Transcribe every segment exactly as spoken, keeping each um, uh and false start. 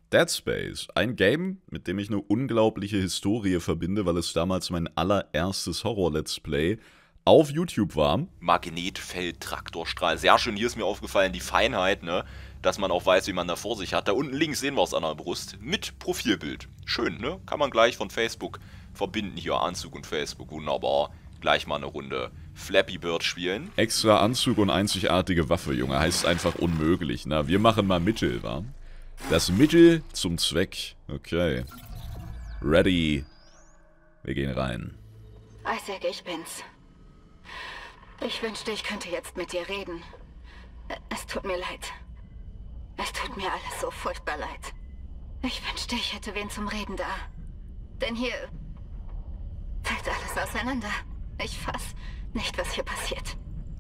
Dead Space, ein Game, mit dem ich eine unglaubliche Historie verbinde, weil es damals mein allererstes Horror-Let's Play auf YouTube war. Magnetfeld, Traktorstrahl, sehr schön. Hier ist mir aufgefallen, die Feinheit, ne? Dass man auch weiß, wie man da vor sich hat. Da unten links sehen wir es an der Brust mit Profilbild. Schön, ne? Kann man gleich von Facebook verbinden. Hier Anzug und Facebook, wunderbar. Gleich mal eine Runde Flappy Bird spielen. Extra Anzug und einzigartige Waffe, Junge, heißt einfach unmöglich. Na, wir machen mal Mittel, wa? Das Mittel zum Zweck. Okay. Ready. Wir gehen rein. Isaac, ich bin's. Ich wünschte, ich könnte jetzt mit dir reden. Es tut mir leid. Es tut mir alles so furchtbar leid. Ich wünschte, ich hätte wen zum Reden da. Denn hier fällt alles auseinander. Ich fass nicht, was hier passiert.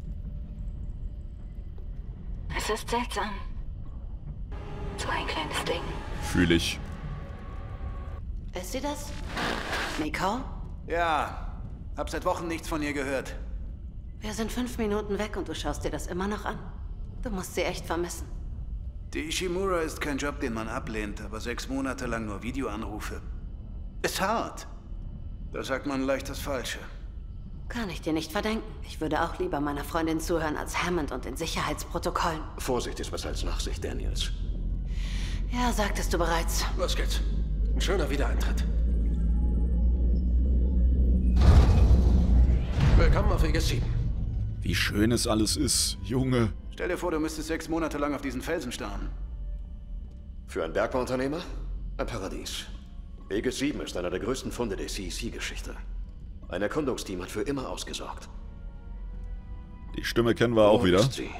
Es ist seltsam. So ein kleines Ding. Fühl ich. Ist sie das? Nicole? Ja, hab seit Wochen nichts von ihr gehört. Wir sind fünf Minuten weg und du schaust dir das immer noch an. Du musst sie echt vermissen. Die Ishimura ist kein Job, den man ablehnt, aber sechs Monate lang nur Videoanrufe. Ist hart. Da sagt man leicht das Falsche. Kann ich dir nicht verdenken. Ich würde auch lieber meiner Freundin zuhören als Hammond und den Sicherheitsprotokollen. Vorsicht ist besser als Nachsicht, Daniels. Ja, sagtest du bereits. Los geht's. Ein schöner Wiedereintritt. Willkommen auf Vegas sieben. Wie schön es alles ist, Junge. Stell dir vor, du müsstest sechs Monate lang auf diesen Felsen starren. Für einen Bergbauunternehmer? Ein Paradies. Vegas sieben ist einer der größten Funde der C E C-Geschichte. Ein Erkundungsteam hat für immer ausgesorgt. Die Stimme kennen wir auch Wo wieder. ist sie?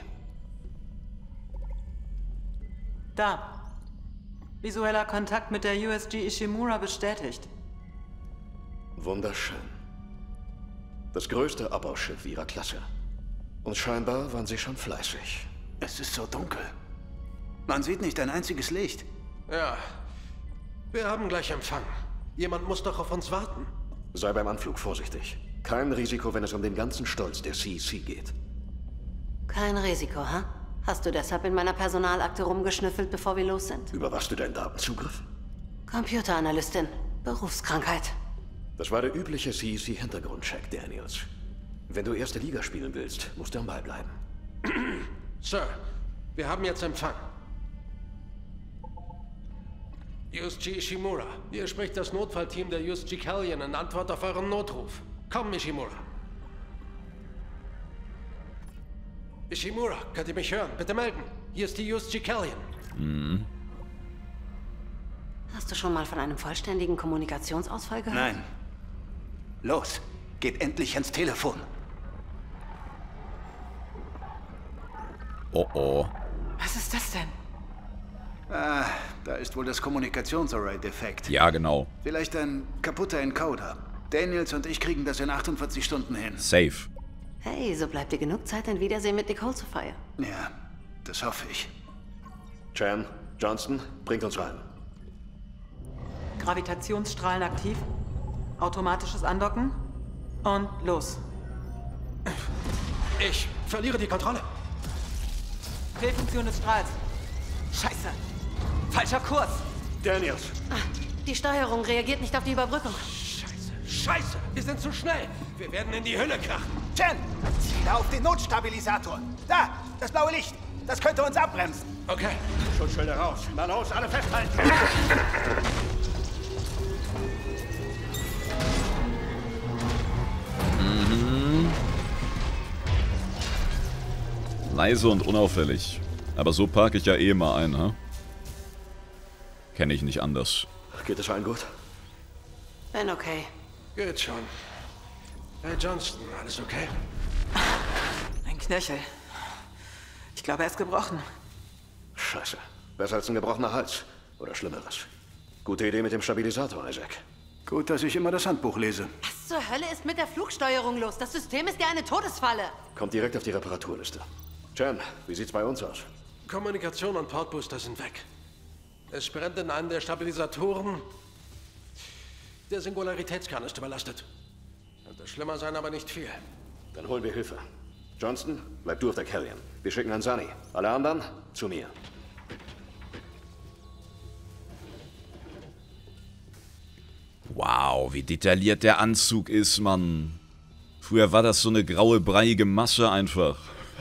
Da. Visueller Kontakt mit der U S G Ishimura bestätigt. Wunderschön. Das größte Abbauschiff ihrer Klasse. Und scheinbar waren sie schon fleißig. Es ist so dunkel. Man sieht nicht ein einziges Licht. Ja. Wir haben gleich Empfang. Jemand muss doch auf uns warten. Sei beim Anflug vorsichtig. Kein Risiko, wenn es um den ganzen Stolz der C E C geht. Kein Risiko, ha? Hast du deshalb in meiner Personalakte rumgeschnüffelt, bevor wir los sind? Überwachst du deinen Datenzugriff? Computeranalystin. Berufskrankheit. Das war der übliche C E C-Hintergrundcheck, Daniels. Wenn du erste Liga spielen willst, musst du am Ball bleiben. Sir, wir haben jetzt Empfang. U S G Ishimura, hier spricht das Notfallteam der U S G Callion in Antwort auf euren Notruf. Komm, Ishimura. Ishimura, könnt ihr mich hören? Bitte melden. Hier ist die U S G Callion. Mhm. Hast du schon mal von einem vollständigen Kommunikationsausfall gehört? Nein. Los, geht endlich ans Telefon. Oh oh. Was ist das denn? Ah, da ist wohl das Kommunikationsarray defekt. Ja, genau. Vielleicht ein kaputter Encoder. Daniels und ich kriegen das in achtundvierzig Stunden hin. Safe. Hey, so bleibt dir genug Zeit, ein Wiedersehen mit Nicole zu feiern. Ja, das hoffe ich. Chan, Johnston, bringt uns rein. Gravitationsstrahlen aktiv. Automatisches Andocken. Und los. Ich verliere die Kontrolle. Fehlfunktion des Strahls. Scheiße. Falscher Kurs. Daniels! Die Steuerung reagiert nicht auf die Überbrückung. Scheiße, scheiße. Wir sind zu schnell. Wir werden in die Hölle krachen. Chen, ziele auf den Notstabilisator. Da, das blaue Licht. Das könnte uns abbremsen. Okay. Schutzschilder raus. Na los, alle festhalten. Mhm. Leise und unauffällig. Aber so parke ich ja eh mal ein, ha? Kenne ich nicht anders. Geht es allen gut? Bin okay. Geht schon. Hey Johnston, alles okay? Ein Knöchel. Ich glaube, er ist gebrochen. Scheiße. Besser als ein gebrochener Hals. Oder Schlimmeres. Gute Idee mit dem Stabilisator, Isaac. Gut, dass ich immer das Handbuch lese. Was zur Hölle ist mit der Flugsteuerung los? Das System ist ja eine Todesfalle. Kommt direkt auf die Reparaturliste. Chan, wie sieht's bei uns aus? Kommunikation und Portbooster sind weg. Es brennt in einem der Stabilisatoren. Der Singularitätskern ist überlastet. Könnte schlimmer sein, aber nicht viel. Dann holen wir Hilfe. Johnston, bleib du auf der Callion. Wir schicken an Sunny. Alle anderen zu mir. Oh, wie detailliert der Anzug ist, Mann. Früher war das so eine graue, breiige Masse einfach.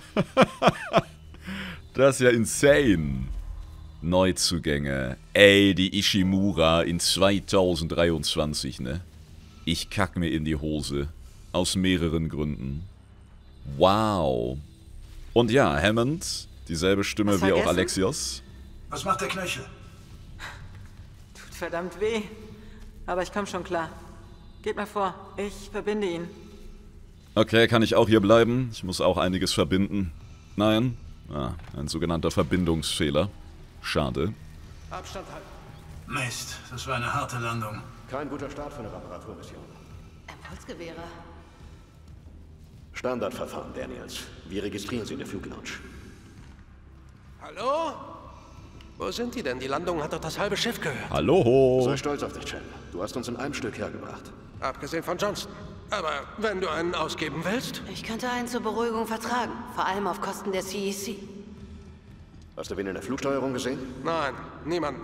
Das ist ja insane. Neuzugänge. Ey, die Ishimura in zweitausenddreiundzwanzig, ne? Ich kack mir in die Hose. Aus mehreren Gründen. Wow. Und ja, Hammond, dieselbe Stimme wie auch Alexios. Was macht der Knöchel? Tut verdammt weh. Aber ich komme schon klar. Geht mal vor, ich verbinde ihn. Okay, kann ich auch hier bleiben? Ich muss auch einiges verbinden. Nein? Ah, ein sogenannter Verbindungsfehler. Schade. Abstand halten. Mist, das war eine harte Landung. Kein guter Start für eine Reparaturmission. Impulsgewehre. Standardverfahren, Daniels. Wir registrieren Sie in der Fluglounge. Hallo? Wo sind die denn? Die Landung hat doch das halbe Schiff gehört. Hallo? Sei stolz auf dich, Chen. Du hast uns in einem Stück hergebracht. Abgesehen von Johnston. Aber wenn du einen ausgeben willst? Ich könnte einen zur Beruhigung vertragen. Vor allem auf Kosten der C E C. Hast du wen in der Flugsteuerung gesehen? Nein, niemanden.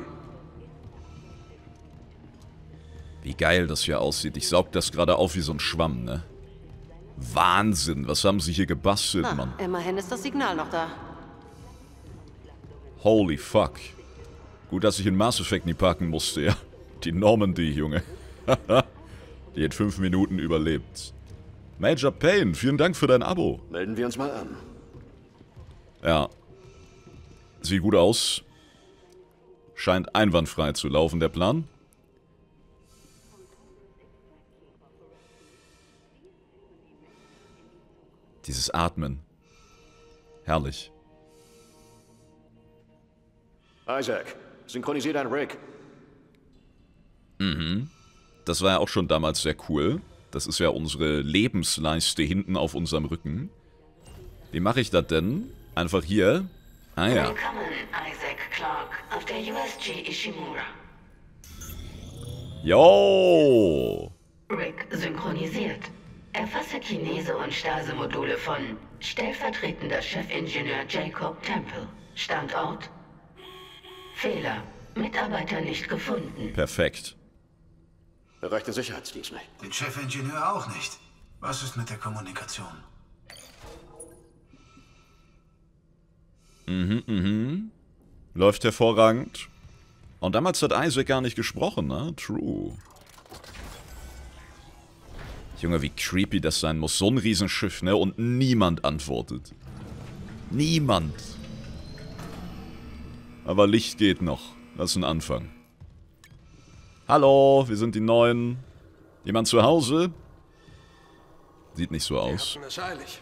Wie geil das hier aussieht. Ich saug das gerade auf wie so ein Schwamm, ne? Wahnsinn, was haben sie hier gebastelt, Na, Mann? immerhin ist das Signal noch da. Holy fuck. Gut, dass ich in Mass Effect nie parken musste, ja. Die Normandy, Junge. Die hat fünf Minuten überlebt. Major Payne, vielen Dank für dein Abo. Melden wir uns mal an. Ja. Sieht gut aus. Scheint einwandfrei zu laufen, der Plan. Dieses Atmen. Herrlich. Isaac, synchronisier dein Rig. Mhm. Das war ja auch schon damals sehr cool. Das ist ja unsere Lebensleiste hinten auf unserem Rücken. Wie mache ich das denn? Einfach hier. Ah ja. Willkommen, Isaac Clarke, auf der U S G Ishimura. Jo! Rig synchronisiert. Erfasse Kinese- und Stase-Module von stellvertretender Chefingenieur Jacob Temple. Standort? Fehler. Mitarbeiter nicht gefunden. Perfekt. Erreichte Sicherheitsdienst nicht. Den Chefingenieur auch nicht. Was ist mit der Kommunikation? Mhm, mhm. Läuft hervorragend. Und damals hat Isaac gar nicht gesprochen, ne? True. Junge, wie creepy das sein muss. So ein Riesenschiff, ne? Und niemand antwortet. Niemand. Aber Licht geht noch. Das ist ein Anfang. Hallo, wir sind die Neuen. Jemand zu Hause? Sieht nicht so aus. Es eilig.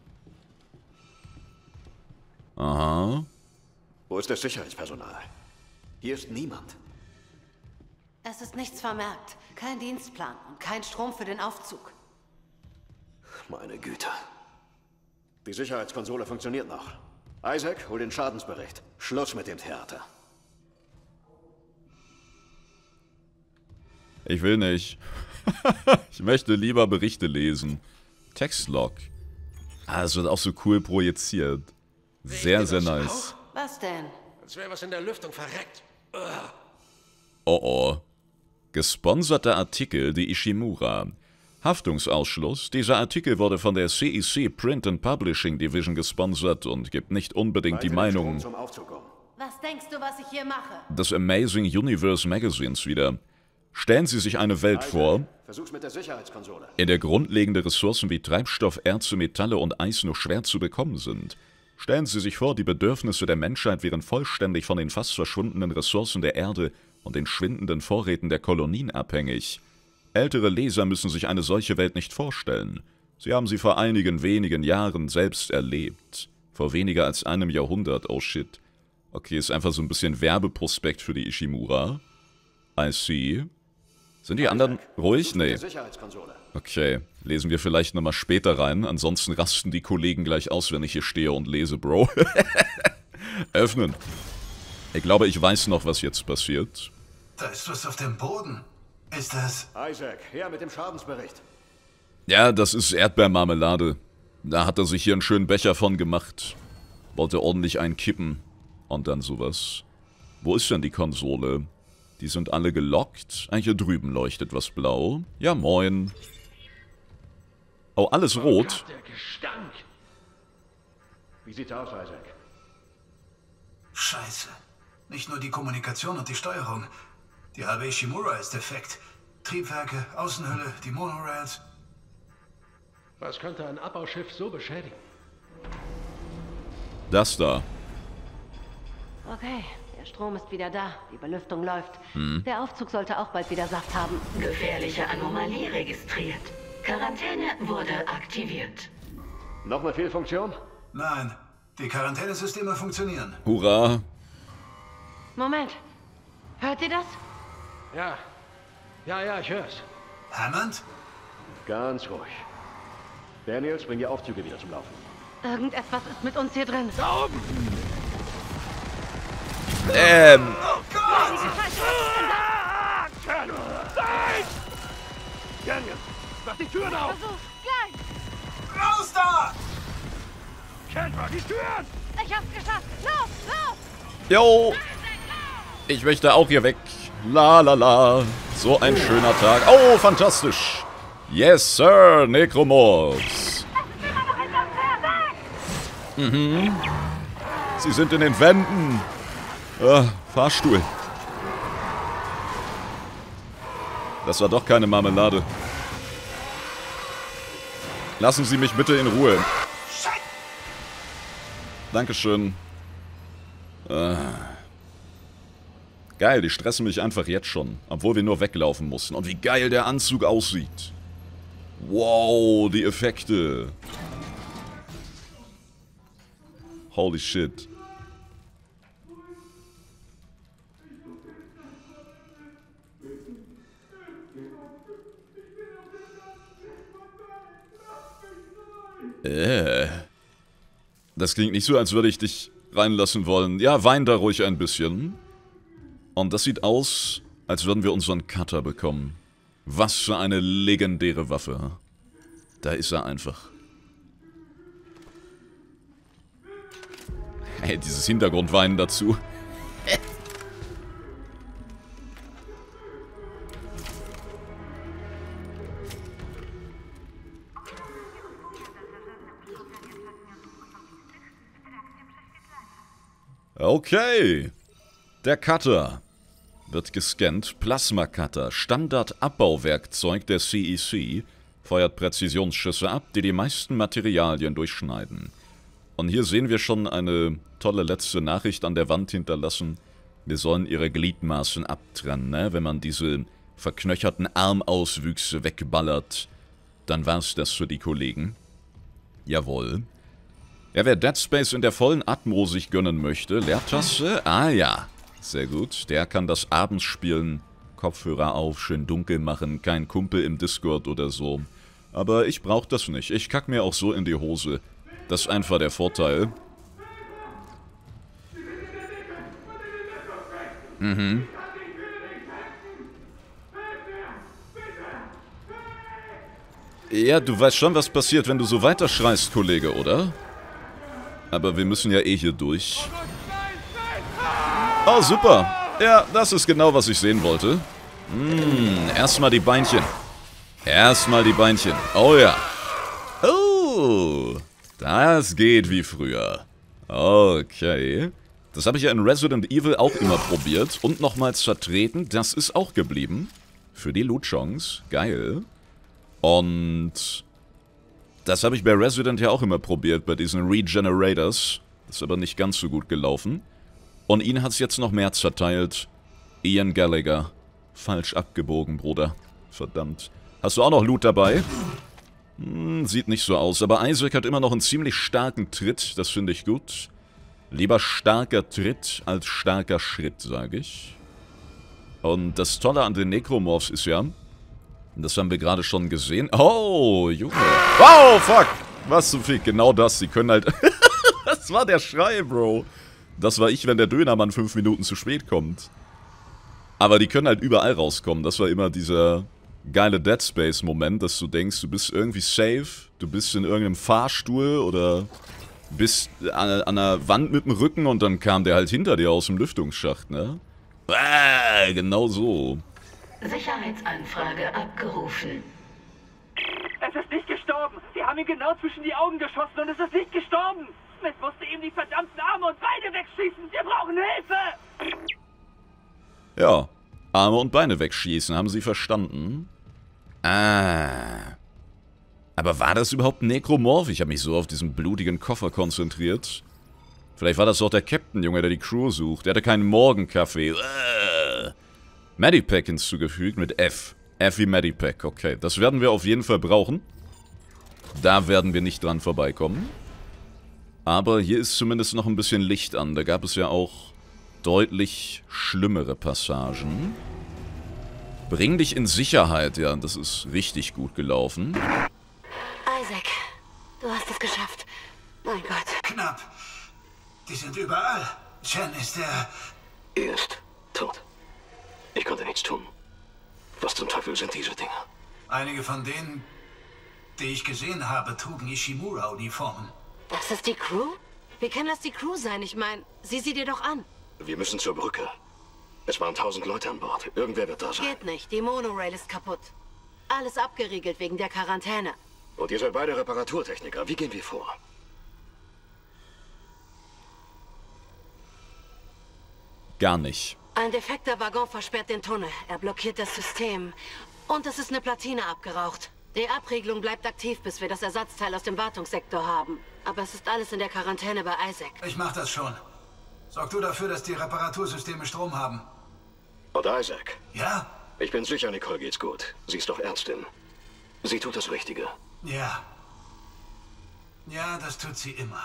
Aha. Wo ist das Sicherheitspersonal? Hier ist niemand. Es ist nichts vermerkt. Kein Dienstplan und kein Strom für den Aufzug. Meine Güte. Die Sicherheitskonsole funktioniert noch. Isaac, hol den Schadensbericht. Schluss mit dem Theater. Ich will nicht. Ich möchte lieber Berichte lesen. Textlog. Ah, es wird auch so cool projiziert. Sehr, sehr nice. Was denn? Als wäre was in der Lüftung verreckt. Ugh. Oh oh. Gesponserter Artikel, die Ishimura. Haftungsausschluss. Dieser Artikel wurde von der C E C Print and Publishing Division gesponsert und gibt nicht unbedingt die Meinung Zum Aufzug um. Was denkst du, was ich hier mache? des Amazing Universe Magazines wieder. Stellen Sie sich eine Welt vor, Versuch's mit der Sicherheitskonsole. in der grundlegende Ressourcen wie Treibstoff, Erze, Metalle und Eis nur schwer zu bekommen sind. Stellen Sie sich vor, die Bedürfnisse der Menschheit wären vollständig von den fast verschwundenen Ressourcen der Erde und den schwindenden Vorräten der Kolonien abhängig. Ältere Leser müssen sich eine solche Welt nicht vorstellen. Sie haben sie vor einigen wenigen Jahren selbst erlebt. Vor weniger als einem Jahrhundert, oh shit. Okay, ist einfach so ein bisschen Werbeprospekt für die Ishimura. I see. Sind die anderen ruhig? Nee. Okay, lesen wir vielleicht nochmal später rein. Ansonsten rasten die Kollegen gleich aus, wenn ich hier stehe und lese, Bro. Öffnen. Ich glaube, ich weiß noch, was jetzt passiert. Da ist was auf dem Boden. Ist das... Isaac, her mit dem Schadensbericht. Ja, das ist Erdbeermarmelade. Da hat er sich hier einen schönen Becher von gemacht. Wollte ordentlich einen kippen. Und dann sowas. Wo ist denn die Konsole? Die sind alle gelockt. Ah, hier drüben leuchtet was blau. Ja, moin. Oh, alles rot. Der Gestank. Wie sieht's aus, Isaac? Scheiße. Nicht nur die Kommunikation und die Steuerung. Die halbe Ishimura ist defekt. Triebwerke, Außenhülle, die Monorails. Was könnte ein Abbauschiff so beschädigen? Das da. Okay, der Strom ist wieder da. Die Belüftung läuft. Hm. Der Aufzug sollte auch bald wieder Saft haben. Gefährliche Anomalie registriert. Quarantäne wurde aktiviert. Noch eine Fehlfunktion? Nein, die Quarantänesysteme funktionieren. Hurra. Moment. Hört ihr das? Ja. Ja, ja, ich hör's. Hammond? Ganz ruhig. Daniels, bring die Aufzüge wieder zum Laufen. Irgendetwas ist mit uns hier drin. Da oben! Ähm. Oh Gott! Nein! Daniel, mach die Türen auf! Versuch, gleich! Raus da! Kendra, die Türen! Ich hab's geschafft! Los, los! Jo. Ich möchte auch hier weg. La la la. So ein schöner Tag. Oh, fantastisch. Yes, Sir, Necromorphs. Mhm. Sie sind in den Wänden. Ah, Fahrstuhl. Das war doch keine Marmelade. Lassen Sie mich bitte in Ruhe. Dankeschön. Ah. Geil, die stressen mich einfach jetzt schon, obwohl wir nur weglaufen mussten. Und wie geil der Anzug aussieht. Wow, die Effekte. Holy shit. Äh. Das klingt nicht so, als würde ich dich reinlassen wollen. Ja, wein da ruhig ein bisschen. Und das sieht aus, als würden wir unseren Cutter bekommen. Was für eine legendäre Waffe. Da ist er einfach. Hey, dieses Hintergrundweinen dazu. Okay. Der Cutter wird gescannt. Plasma-Cutter, Standard-Abbauwerkzeug der C E C, feuert Präzisionsschüsse ab, die die meisten Materialien durchschneiden. Und hier sehen wir schon eine tolle letzte Nachricht an der Wand hinterlassen. Wir sollen ihre Gliedmaßen abtrennen, ne? Wenn man diese verknöcherten Armauswüchse wegballert, dann war's das für die Kollegen. Jawohl. Ja, wer Dead Space in der vollen Atmo sich gönnen möchte, Leertaste, ah ja, sehr gut, der kann das abends spielen, Kopfhörer auf, schön dunkel machen, kein Kumpel im Discord oder so. Aber ich brauche das nicht, ich kack mir auch so in die Hose. Das ist einfach der Vorteil. Mhm. Ja, du weißt schon, was passiert, wenn du so weiterschreist, Kollege, oder? Aber wir müssen ja eh hier durch. Oh, super. Ja, das ist genau, was ich sehen wollte. Hm, erstmal die Beinchen. Erstmal die Beinchen. Oh ja. Oh, das geht wie früher. Okay. Das habe ich ja in Resident Evil auch immer probiert. Und nochmals vertreten. Das ist auch geblieben. Für die Loot-Chance. Geil. Und das habe ich bei Resident ja auch immer probiert, bei diesen Regenerators. Das ist aber nicht ganz so gut gelaufen. Und ihn hat es jetzt noch mehr zerteilt. Ian Gallagher. Falsch abgebogen, Bruder. Verdammt. Hast du auch noch Loot dabei? Hm, sieht nicht so aus. Aber Isaac hat immer noch einen ziemlich starken Tritt. Das finde ich gut. Lieber starker Tritt als starker Schritt, sage ich. Und das Tolle an den Necromorphs ist ja... Das haben wir gerade schon gesehen. Oh, Junge. Wow, fuck. Was zum Fick. Genau das. Sie können halt... Das war der Schrei, Bro. Das war ich, wenn der Dönermann fünf Minuten zu spät kommt. Aber die können halt überall rauskommen. Das war immer dieser geile Dead Space-Moment, dass du denkst, du bist irgendwie safe. Du bist in irgendeinem Fahrstuhl oder bist an, an einer Wand mit dem Rücken und dann kam der halt hinter dir aus dem Lüftungsschacht, ne? Ah, genau so. Sicherheitsanfrage abgerufen. Es ist nicht gestorben. Wir haben ihn genau zwischen die Augen geschossen und es ist nicht gestorben. Smith musste ihm die verdammten Arme und Beine wegschießen. Wir brauchen Hilfe. Ja, Arme und Beine wegschießen, haben Sie verstanden? Ah. Aber war das überhaupt ein Nekromorph? Ich habe mich so auf diesen blutigen Koffer konzentriert. Vielleicht war das doch der Captain, Junge, der die Crew sucht. Der hatte keinen Morgenkaffee. Uh. Medipack hinzugefügt mit F. F wie Medipack, okay. Das werden wir auf jeden Fall brauchen. Da werden wir nicht dran vorbeikommen. Aber hier ist zumindest noch ein bisschen Licht an. Da gab es ja auch deutlich schlimmere Passagen. Bring dich in Sicherheit, ja, das ist richtig gut gelaufen. Isaac, du hast es geschafft. Mein Gott. Knapp. Die sind überall. Chen ist der... Er ist tot. Ich konnte nichts tun. Was zum Teufel sind diese Dinger? Einige von denen, die ich gesehen habe, trugen Ishimura-Uniformen. Das ist die Crew? Wie kann das die Crew sein? Ich meine, sieh sie dir doch an. Wir müssen zur Brücke. Es waren tausend Leute an Bord. Irgendwer wird da sein. Geht nicht. Die Monorail ist kaputt. Alles abgeriegelt wegen der Quarantäne. Und ihr seid beide Reparaturtechniker. Wie gehen wir vor? Gar nicht. Ein defekter Waggon versperrt den Tunnel. Er blockiert das System. Und es ist eine Platine abgeraucht. Die Abriegelung bleibt aktiv, bis wir das Ersatzteil aus dem Wartungssektor haben. Aber es ist alles in der Quarantäne bei Isaac. Ich mach das schon. Sorg du dafür, dass die Reparatursysteme Strom haben. Und Isaac? Ja? Ich bin sicher, Nicole geht's gut. Sie ist doch Ärztin. Sie tut das Richtige. Ja. Ja, das tut sie immer.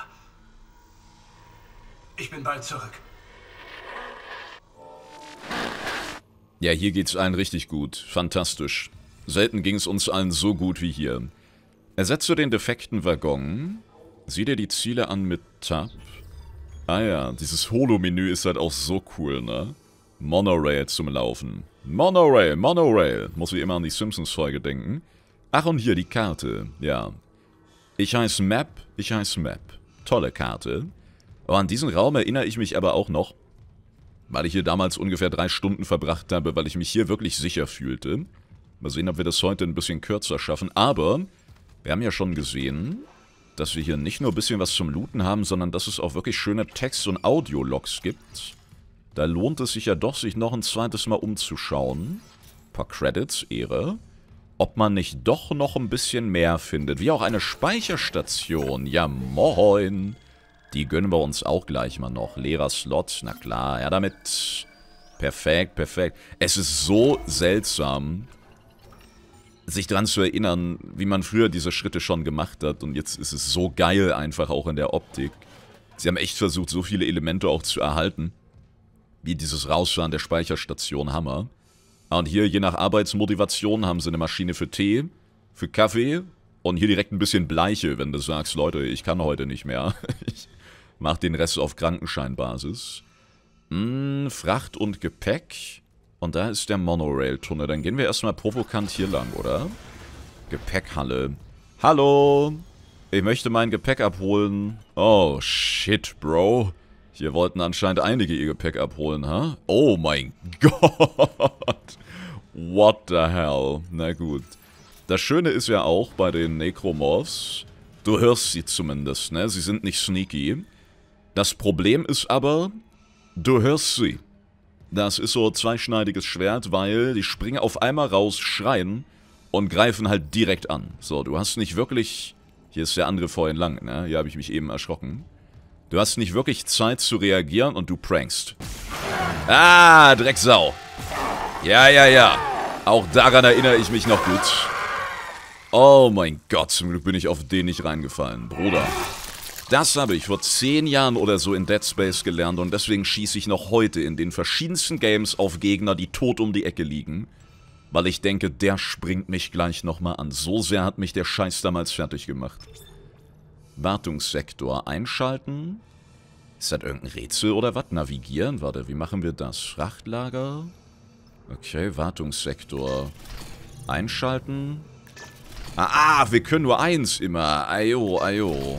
Ich bin bald zurück. Ja, hier geht's allen richtig gut. Fantastisch. Selten ging's uns allen so gut wie hier. Ersetze den defekten Waggon. Sieh dir die Ziele an mit Tab. Ah ja, dieses Holo-Menü ist halt auch so cool, ne? Monorail zum Laufen. Monorail, Monorail. Muss ich immer an die Simpsons-Folge denken. Ach, und hier die Karte. Ja. Ich heiße Map, ich heiße Map. Tolle Karte. Aber an diesen Raum erinnere ich mich aber auch noch, weil ich hier damals ungefähr drei Stunden verbracht habe, weil ich mich hier wirklich sicher fühlte. Mal sehen, ob wir das heute ein bisschen kürzer schaffen. Aber wir haben ja schon gesehen, dass wir hier nicht nur ein bisschen was zum Looten haben, sondern dass es auch wirklich schöne Text- und Audiologs gibt. Da lohnt es sich ja doch, sich noch ein zweites Mal umzuschauen. Ein paar Credits, Ehre. Ob man nicht doch noch ein bisschen mehr findet. Wie auch eine Speicherstation. Ja, moin. Die gönnen wir uns auch gleich mal noch. Leerer Slot, na klar. Ja, damit. Perfekt, perfekt. Es ist so seltsam, sich daran zu erinnern, wie man früher diese Schritte schon gemacht hat. Und jetzt ist es so geil einfach auch in der Optik. Sie haben echt versucht, so viele Elemente auch zu erhalten. Wie dieses Rausfahren der Speicherstation, Hammer. Und hier, je nach Arbeitsmotivation, haben sie eine Maschine für Tee, für Kaffee und hier direkt ein bisschen Bleiche, wenn du sagst, Leute, ich kann heute nicht mehr. Ich mach den Rest auf Krankenscheinbasis. Hm, Fracht und Gepäck. Und da ist der Monorail-Tunnel. Dann gehen wir erstmal provokant hier lang, oder? Gepäckhalle. Hallo! Ich möchte mein Gepäck abholen. Oh, shit, Bro. Hier wollten anscheinend einige ihr Gepäck abholen, ha? Huh? Oh mein Gott! What the hell? Na gut. Das Schöne ist ja auch bei den Nekromorphs, du hörst sie zumindest, ne? Sie sind nicht sneaky. Das Problem ist aber, du hörst sie. Das ist so ein zweischneidiges Schwert, weil die springen auf einmal raus, schreien und greifen halt direkt an. So, du hast nicht wirklich... Hier ist der andere vorhin lang, ne? Hier habe ich mich eben erschrocken. Du hast nicht wirklich Zeit zu reagieren und du prankst. Ah, Drecksau. Ja, ja, ja. Auch daran erinnere ich mich noch gut. Oh mein Gott, zum Glück bin ich auf den nicht reingefallen. Bruder. Das habe ich vor zehn Jahren oder so in Dead Space gelernt und deswegen schieße ich noch heute in den verschiedensten Games auf Gegner, die tot um die Ecke liegen. Weil ich denke, der springt mich gleich nochmal an. So sehr hat mich der Scheiß damals fertig gemacht. Wartungssektor einschalten. Ist das irgendein Rätsel oder was? Navigieren? Warte, wie machen wir das? Frachtlager? Okay, Wartungssektor einschalten. Ah, ah, wir können nur eins immer. Ajo, ajo.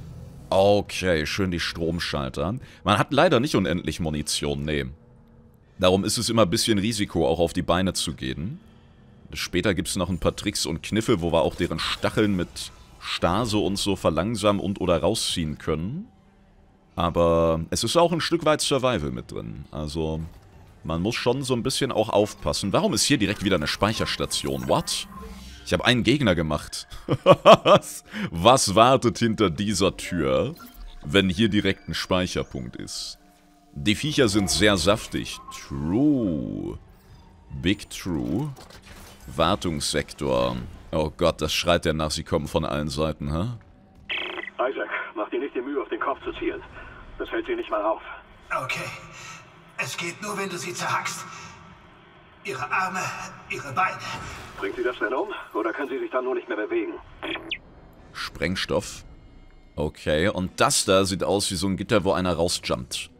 Okay, schön die Stromschalter. Man hat leider nicht unendlich Munition, nee. Darum ist es immer ein bisschen Risiko, auch auf die Beine zu gehen. Später gibt es noch ein paar Tricks und Kniffe, wo wir auch deren Stacheln mit Stase und so verlangsamen und oder rausziehen können. Aber es ist auch ein Stück weit Survival mit drin. Also man muss schon so ein bisschen auch aufpassen. Warum ist hier direkt wieder eine Speicherstation? What? Ich habe einen Gegner gemacht. was? Was wartet hinter dieser Tür, wenn hier direkt ein Speicherpunkt ist? Die Viecher sind sehr saftig. True. Big True. Wartungssektor. Oh Gott, das schreit ja nach, sie kommen von allen Seiten, hä? Isaac, mach dir nicht die Mühe, auf den Kopf zu zielen. Das fällt dir nicht mal auf. Okay. Es geht nur, wenn du sie zerhackst. Ihre Arme, ihre Beine. Bringt sie das schnell um? Oder kann sie sich dann nur nicht mehr bewegen? Sprengstoff. Okay, und das da sieht aus wie so ein Gitter, wo einer rausjumpt.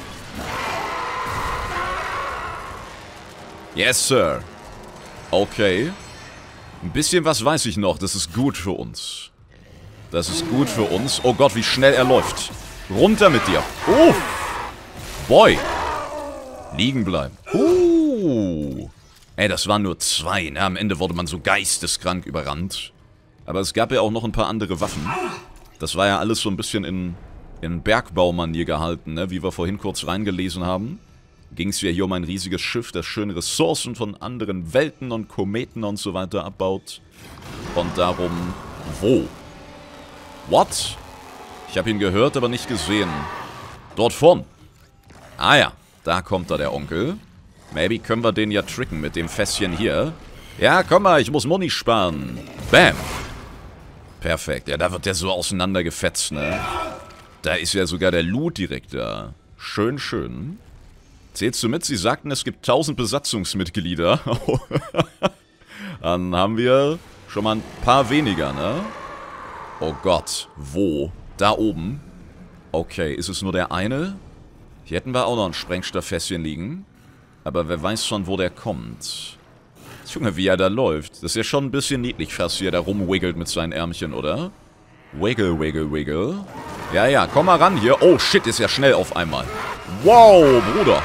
Yes, Sir. Okay. Ein bisschen was weiß ich noch. Das ist gut für uns. Das ist gut für uns. Oh Gott, wie schnell er läuft. Runter mit dir. Uff. Boy. Liegen bleiben. Uh. Ey, das waren nur zwei, ne? Am Ende wurde man so geisteskrank überrannt. Aber es gab ja auch noch ein paar andere Waffen. Das war ja alles so ein bisschen in, in Bergbaumanier gehalten, ne? Wie wir vorhin kurz reingelesen haben. Ging es ja hier um ein riesiges Schiff, das schöne Ressourcen von anderen Welten und Kometen und so weiter abbaut. Und darum... Wo? What? Ich habe ihn gehört, aber nicht gesehen. Dort vorn. Ah ja, da kommt da der Onkel. Maybe können wir den ja tricken mit dem Fässchen hier. Ja, komm mal, ich muss Muni sparen. Bam. Perfekt. Ja, da wird der so auseinandergefetzt, ne? Da ist ja sogar der Loot direkt da. Schön, schön. Zählst du mit? Sie sagten, es gibt tausend Besatzungsmitglieder. Dann haben wir schon mal ein paar weniger, ne? Oh Gott. Wo? Da oben. Okay, ist es nur der eine? Hier hätten wir auch noch ein Sprengstofffässchen liegen. Aber wer weiß schon, wo der kommt. Junge, wie er da läuft. Das ist ja schon ein bisschen niedlich fast, wie er da rumwiggelt mit seinen Ärmchen, oder? Wiggle, wiggle, wiggle. Ja, ja, komm mal ran hier. Oh, shit, ist ja schnell auf einmal. Wow, Bruder.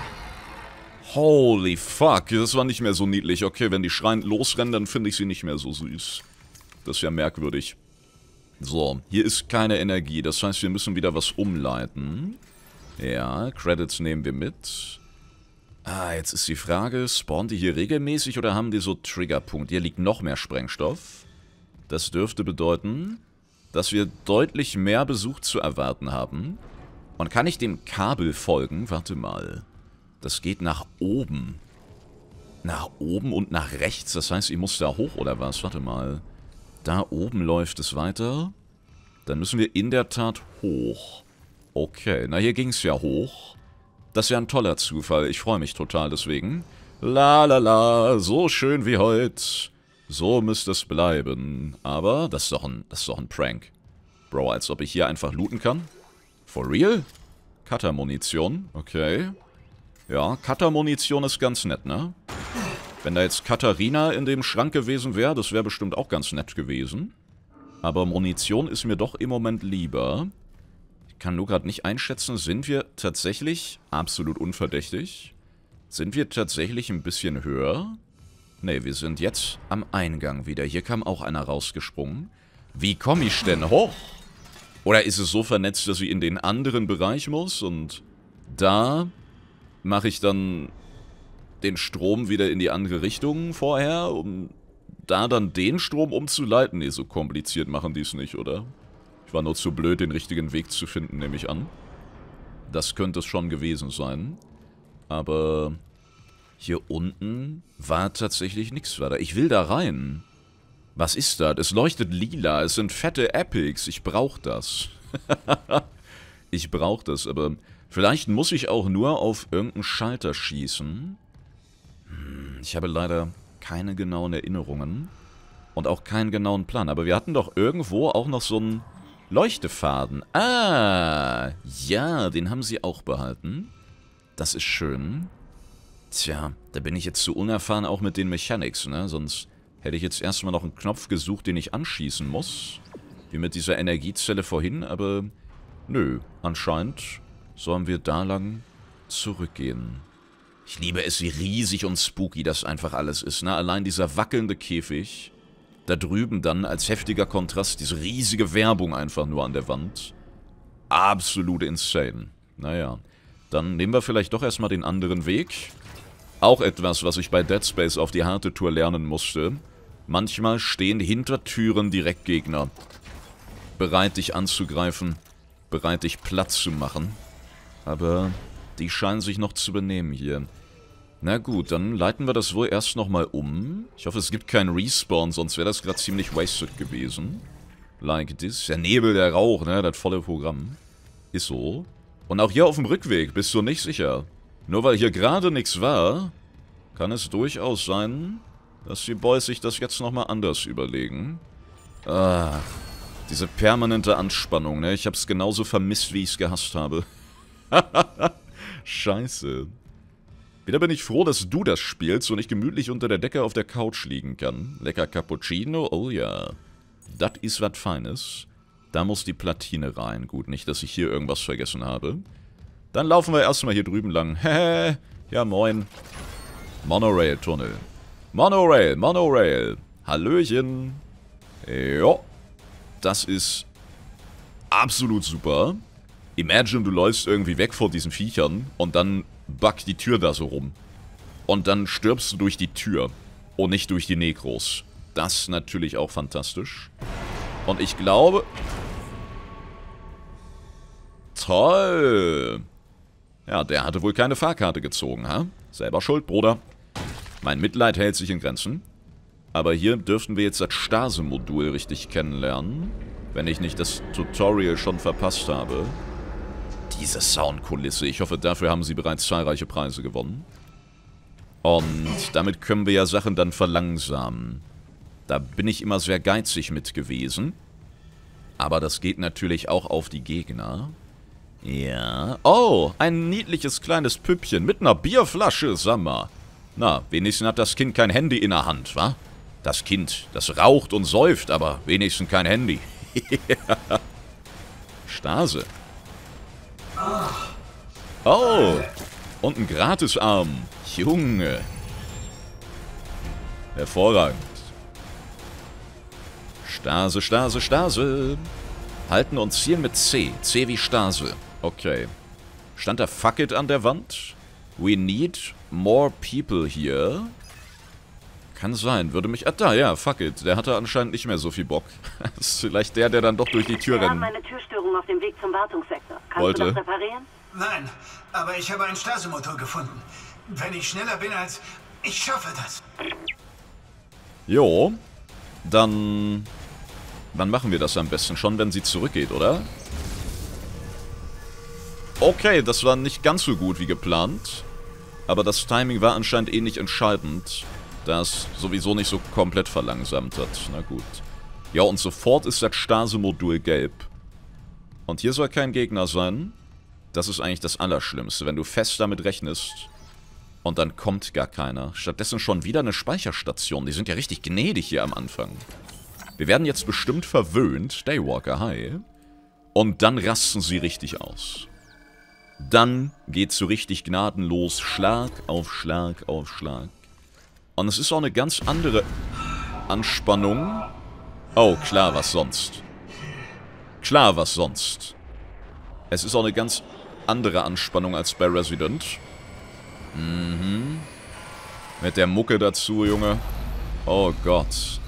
Holy fuck, das war nicht mehr so niedlich. Okay, wenn die schreiend losrennen, dann finde ich sie nicht mehr so süß. Das ist ja merkwürdig. So, hier ist keine Energie. Das heißt, wir müssen wieder was umleiten. Ja, Credits nehmen wir mit. Ah, jetzt ist die Frage, spawnen die hier regelmäßig oder haben die so Triggerpunkt? Hier liegt noch mehr Sprengstoff. Das dürfte bedeuten, dass wir deutlich mehr Besuch zu erwarten haben. Und kann ich dem Kabel folgen? Warte mal. Das geht nach oben. Nach oben und nach rechts. Das heißt, ich muss da hoch oder was? Warte mal. Da oben läuft es weiter. Dann müssen wir in der Tat hoch. Okay, na hier ging es ja hoch. Das ist ja ein toller Zufall. Ich freue mich total deswegen. La la la, so schön wie heute. So müsste es bleiben. Aber das ist doch ein, das ist doch ein Prank. Bro, als ob ich hier einfach looten kann. For real? Cutter-Munition, okay. Ja, Cutter-Munition ist ganz nett, ne? Wenn da jetzt Katharina in dem Schrank gewesen wäre, das wäre bestimmt auch ganz nett gewesen. Aber Munition ist mir doch im Moment lieber. Ich kann nur gerade nicht einschätzen, sind wir tatsächlich absolut unverdächtig? Sind wir tatsächlich ein bisschen höher? Ne, wir sind jetzt am Eingang wieder. Hier kam auch einer rausgesprungen. Wie komme ich denn hoch? Oder ist es so vernetzt, dass ich in den anderen Bereich muss und da mache ich dann den Strom wieder in die andere Richtung vorher, um da dann den Strom umzuleiten? Ne, so kompliziert machen die es nicht, oder? Ich war nur zu blöd, den richtigen Weg zu finden, nehme ich an. Das könnte es schon gewesen sein. Aber hier unten war tatsächlich nichts weiter. Ich will da rein. Was ist das? Es leuchtet lila. Es sind fette Epics. Ich brauche das. Ich brauche das, aber vielleicht muss ich auch nur auf irgendeinen Schalter schießen. Hm, ich habe leider keine genauen Erinnerungen. Und auch keinen genauen Plan. Aber wir hatten doch irgendwo auch noch so einen Leuchtefaden. Ah, ja, den haben sie auch behalten. Das ist schön. Tja, da bin ich jetzt zu unerfahren auch mit den Mechanics, ne? Sonst hätte ich jetzt erstmal noch einen Knopf gesucht, den ich anschießen muss. Wie mit dieser Energiezelle vorhin, aber nö, anscheinend sollen wir da lang zurückgehen. Ich liebe es, wie riesig und spooky das einfach alles ist, ne? Allein dieser wackelnde Käfig. Da drüben dann als heftiger Kontrast diese riesige Werbung einfach nur an der Wand. Absolut insane. Naja, dann nehmen wir vielleicht doch erstmal den anderen Weg. Auch etwas, was ich bei Dead Space auf die harte Tour lernen musste. Manchmal stehen hinter Türen direkt Gegner. Bereit, dich anzugreifen. Bereit, dich Platz zu machen. Aber die scheinen sich noch zu benehmen hier. Na gut, dann leiten wir das wohl erst nochmal um. Ich hoffe, es gibt keinen Respawn, sonst wäre das gerade ziemlich wasted gewesen. Like this. Der Nebel, der Rauch, ne, das volle Programm. Ist so. Und auch hier auf dem Rückweg bist du nicht sicher. Nur weil hier gerade nichts war, kann es durchaus sein, dass die Boys sich das jetzt nochmal anders überlegen. Ah, diese permanente Anspannung, ne? Ich hab's genauso vermisst, wie ich es gehasst habe. Scheiße. Wieder bin ich froh, dass du das spielst und ich gemütlich unter der Decke auf der Couch liegen kann. Lecker Cappuccino, oh ja. Das ist was Feines. Da muss die Platine rein. Gut, nicht, dass ich hier irgendwas vergessen habe. Dann laufen wir erstmal hier drüben lang. Hehe, ja moin. Monorail-Tunnel. Monorail, Monorail. Hallöchen. Jo. Das ist absolut super. Imagine, du läufst irgendwie weg vor diesen Viechern und dann backt die Tür da so rum. Und dann stirbst du durch die Tür und nicht durch die Nekros. Das ist natürlich auch fantastisch. Und ich glaube... Toll! Ja, der hatte wohl keine Fahrkarte gezogen, ha? Selber schuld, Bruder. Mein Mitleid hält sich in Grenzen. Aber hier dürften wir jetzt das Stase-Modul richtig kennenlernen. Wenn ich nicht das Tutorial schon verpasst habe. Diese Soundkulisse. Ich hoffe, dafür haben sie bereits zahlreiche Preise gewonnen. Und damit können wir ja Sachen dann verlangsamen. Da bin ich immer sehr geizig mit gewesen. Aber das geht natürlich auch auf die Gegner. Ja. Oh, ein niedliches kleines Püppchen mit einer Bierflasche, sag mal. Na, wenigstens hat das Kind kein Handy in der Hand, wa? Das Kind, das raucht und säuft, aber wenigstens kein Handy. Stase. Oh, und ein Gratisarm. Junge. Hervorragend. Stase, Stase, Stase. Halten und zielen mit C. C wie Stase. Okay. Stand da Fuck it an der Wand? We need more people here. Kann sein, würde mich... Ah, da, ja, fuck it. Der hatte anscheinend nicht mehr so viel Bock. Das ist vielleicht der, der dann doch durch die Tür rennen Wir haben eine Türstörung auf dem Weg zum Wartungssektor. Kannst wollte. du das reparieren? Nein, aber ich habe einen Stasemotor gefunden. Wenn ich schneller bin als... Ich schaffe das. Jo. Dann... Wann machen wir das am besten? Schon, wenn sie zurückgeht, oder? Okay, das war nicht ganz so gut wie geplant. Aber das Timing war anscheinend eh nicht entscheidend, da es sowieso nicht so komplett verlangsamt hat. Na gut. Ja, und sofort ist das Stase-Modul gelb. Und hier soll kein Gegner sein. Das ist eigentlich das Allerschlimmste, wenn du fest damit rechnest und dann kommt gar keiner. Stattdessen schon wieder eine Speicherstation. Die sind ja richtig gnädig hier am Anfang. Wir werden jetzt bestimmt verwöhnt. Daywalker, hi. Und dann rasten sie richtig aus. Dann geht's so richtig gnadenlos. Schlag auf Schlag auf Schlag. Und es ist auch eine ganz andere Anspannung. Oh, klar, was sonst. Klar, was sonst. Es ist auch eine ganz andere Anspannung als bei Resident. Mhm. Mit der Mucke dazu, Junge. Oh Gott.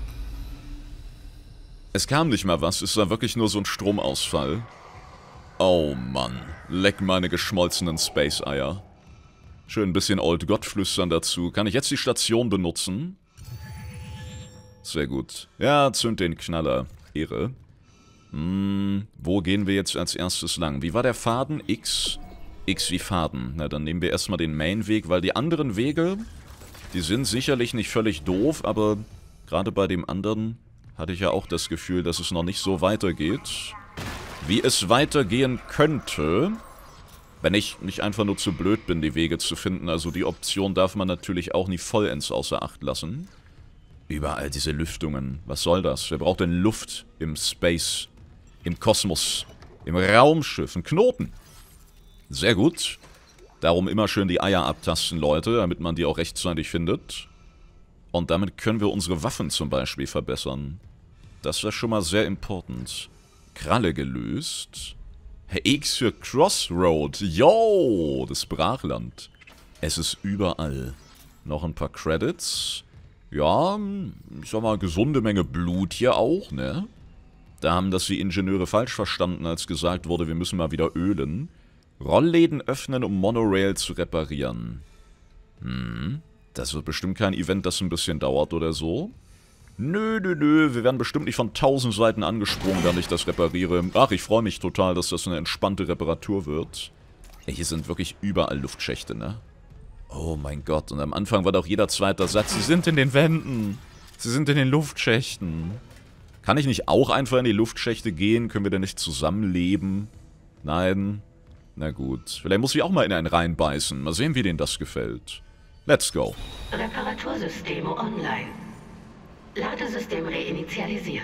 Es kam nicht mal was, es war wirklich nur so ein Stromausfall. Oh Mann, leck meine geschmolzenen Space-Eier. Schön ein bisschen Old God flüstern dazu. Kann ich jetzt die Station benutzen? Sehr gut. Ja, zünd den Knaller. Ehre. Hm, wo gehen wir jetzt als erstes lang? Wie war der Faden? X. X wie Faden. Na, dann nehmen wir erstmal den Main-Weg, weil die anderen Wege, die sind sicherlich nicht völlig doof, aber gerade bei dem anderen hatte ich ja auch das Gefühl, dass es noch nicht so weitergeht, wie es weitergehen könnte, wenn ich nicht einfach nur zu blöd bin, die Wege zu finden. Also die Option darf man natürlich auch nie vollends außer Acht lassen. Überall diese Lüftungen. Was soll das? Wer braucht denn Luft im Space, im Kosmos, im Raumschiff? Ein Knoten. Sehr gut. Darum immer schön die Eier abtasten, Leute, damit man die auch rechtzeitig findet. Und damit können wir unsere Waffen zum Beispiel verbessern. Das wäre schon mal sehr important. Kralle gelöst. Herr X für Crossroad. Yo, das Brachland. Es ist überall. Noch ein paar Credits. Ja, ich sag mal, gesunde Menge Blut hier auch, ne? Da haben das die Ingenieure falsch verstanden, als gesagt wurde, wir müssen mal wieder ölen. Rollläden öffnen, um Monorail zu reparieren. Hm, das wird bestimmt kein Event, das ein bisschen dauert oder so. Nö, nö, nö, wir werden bestimmt nicht von tausend Seiten angesprungen, wenn ich das repariere. Ach, ich freue mich total, dass das eine entspannte Reparatur wird. Ey, hier sind wirklich überall Luftschächte, ne? Oh mein Gott, und am Anfang war doch jeder zweite Satz, sie sind in den Wänden. Sie sind in den Luftschächten. Kann ich nicht auch einfach in die Luftschächte gehen? Können wir denn nicht zusammenleben? Nein? Na gut, vielleicht muss ich auch mal in einen reinbeißen. Mal sehen, wie denen das gefällt. Let's go. Reparatursysteme online. Ladesystem reinitialisiert.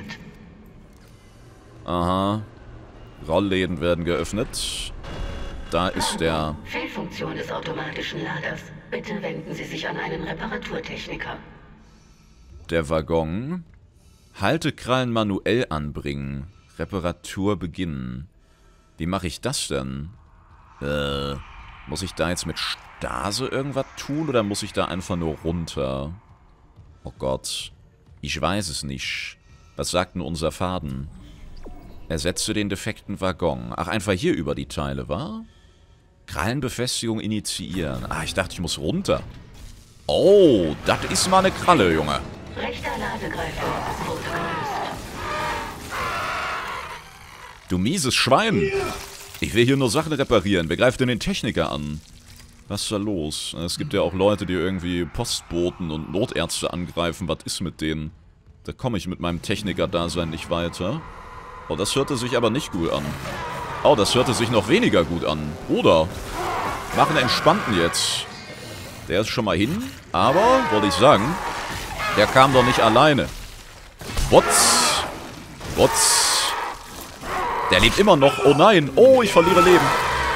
Aha. Rollläden werden geöffnet. Da ist der... Fehlfunktion des automatischen Laders. Bitte wenden Sie sich an einen Reparaturtechniker. Der Waggon. Haltekrallen manuell anbringen. Reparatur beginnen. Wie mache ich das denn? Äh, muss ich da jetzt mit Stase irgendwas tun oder muss ich da einfach nur runter? Oh Gott. Ich weiß es nicht. Was sagt denn unser Faden? Ersetze den defekten Waggon. Ach, einfach hier über die Teile, wa? Krallenbefestigung initiieren. Ah, ich dachte, ich muss runter. Oh, das ist mal eine Kralle, Junge. Rechter Ladegreifer wurde gelöst. Du mieses Schwein. Ich will hier nur Sachen reparieren. Wer greift denn den Techniker an? Was ist da los? Es gibt ja auch Leute, die irgendwie Postboten und Notärzte angreifen. Was ist mit denen? Da komme ich mit meinem Techniker-Dasein nicht weiter. Oh, das hörte sich aber nicht gut an. Oh, das hörte sich noch weniger gut an. Oder? Mach einen entspannten jetzt. Der ist schon mal hin. Aber, wollte ich sagen, der kam doch nicht alleine. Wotz? Wotz? Der lebt immer noch. Oh nein. Oh, ich verliere Leben.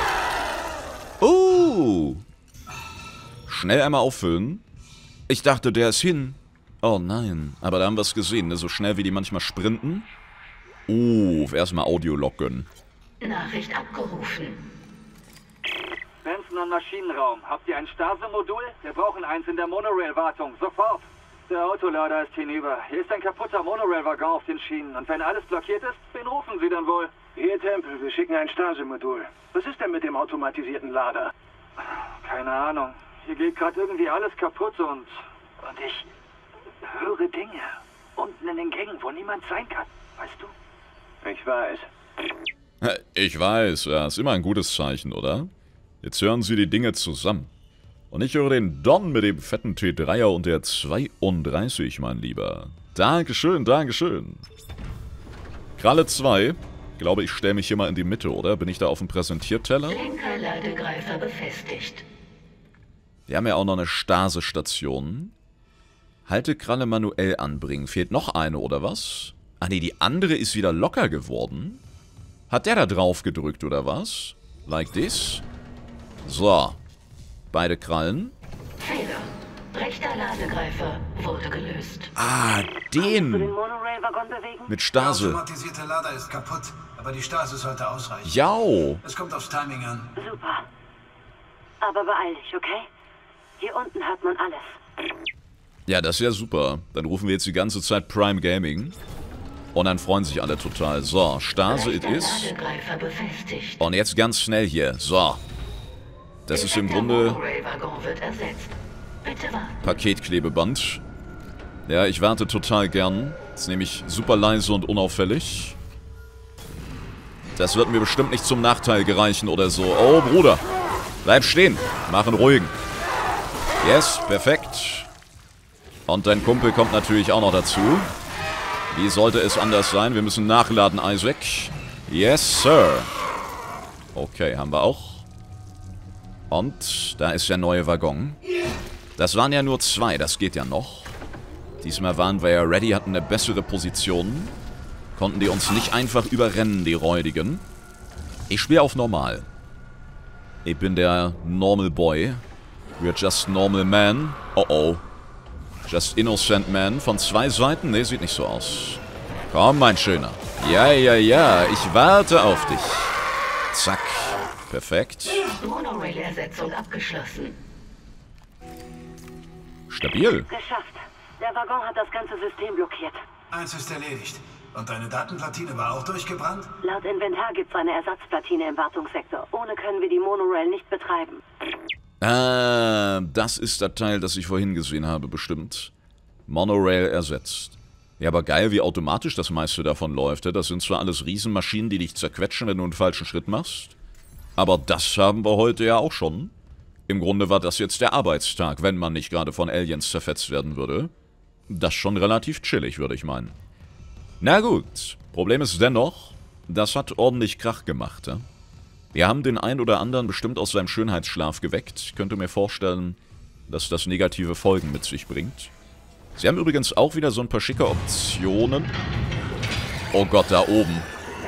Oh. Schnell einmal auffüllen. Ich dachte, der ist hin. Oh nein. Aber da haben wir es gesehen, ne? So schnell wie die manchmal sprinten. Oh, erstmal Audio-Log gönnen. Nachricht abgerufen. Benson und Maschinenraum. Habt ihr ein Stase-Modul? Wir brauchen eins in der Monorail-Wartung. Sofort. Der Autolader ist hinüber. Hier ist ein kaputter Monorail-Waggon auf den Schienen. Und wenn alles blockiert ist, wen rufen Sie dann wohl? Hier, Tempel, wir schicken ein Stase-Modul. Was ist denn mit dem automatisierten Lader? Keine Ahnung. Hier geht gerade irgendwie alles kaputt und... Und ich höre Dinge. Unten in den Gängen, wo niemand sein kann. Weißt du? Ich weiß. Ich weiß, ja, ist immer ein gutes Zeichen, oder? Jetzt hören Sie die Dinge zusammen. Und ich höre den Don mit dem fetten T dreier und der zweiunddreißig, mein Lieber. Dankeschön, Dankeschön. Kralle zwei. Ich glaube, ich stelle mich hier mal in die Mitte, oder? Bin ich da auf dem Präsentierteller? Linker Ladegreifer befestigt. Wir haben ja auch noch eine Stase-Station. Haltekralle manuell anbringen. Fehlt noch eine, oder was? Ah ne, die andere ist wieder locker geworden. Hat der da drauf gedrückt, oder was? Like this. So. Beide Krallen. Fehler. Rechter Ladegreifer wurde gelöst. Ah, den. Mit Stase. Der automatisierte Lader ist kaputt, aber die Stase sollte ausreichen. Jau. Es kommt aufs Timing an. Super. Aber beeil dich, okay? Hier unten hat man alles. Ja, das ist ja super. Dann rufen wir jetzt die ganze Zeit Prime Gaming. Und dann freuen sich alle total. So, Stase it is. Und jetzt ganz schnell hier. So. Das ist im Grunde Paketklebeband. Ja, ich warte total gern. Das ist nämlich super leise und unauffällig. Das wird mir bestimmt nicht zum Nachteil gereichen oder so. Oh, Bruder. Bleib stehen. Mach einen ruhigen. Yes, perfekt. Und dein Kumpel kommt natürlich auch noch dazu. Wie sollte es anders sein? Wir müssen nachladen, Isaac. Yes, Sir. Okay, haben wir auch. Und da ist der neue Waggon. Das waren ja nur zwei, das geht ja noch. Diesmal waren wir ja ready, hatten eine bessere Position. Konnten die uns nicht einfach überrennen, die Räudigen. Ich spiele auf normal. Ich bin der Normal Boy. We're just normal man. Oh oh. Just innocent man. Von zwei Seiten? Ne, sieht nicht so aus. Komm, mein Schöner. Ja, ja, ja. Ich warte auf dich. Zack. Perfekt. Monorail-Ersetzung abgeschlossen. Stabil. Geschafft. Der Waggon hat das ganze System blockiert. Eins ist erledigt. Und deine Datenplatine war auch durchgebrannt? Laut Inventar gibt's eine Ersatzplatine im Wartungssektor. Ohne können wir die Monorail nicht betreiben. Ah, das ist der Teil, das ich vorhin gesehen habe, bestimmt. Monorail ersetzt. Ja, aber geil, wie automatisch das meiste davon läuft. Das sind zwar alles Riesenmaschinen, die dich zerquetschen, wenn du einen falschen Schritt machst. Aber das haben wir heute ja auch schon. Im Grunde war das jetzt der Arbeitstag, wenn man nicht gerade von Aliens zerfetzt werden würde. Das schon relativ chillig, würde ich meinen. Na gut, Problem ist dennoch, das hat ordentlich Krach gemacht. Ja? Wir haben den einen oder anderen bestimmt aus seinem Schönheitsschlaf geweckt. Ich könnte mir vorstellen, dass das negative Folgen mit sich bringt. Sie haben übrigens auch wieder so ein paar schicke Optionen. Oh Gott, da oben.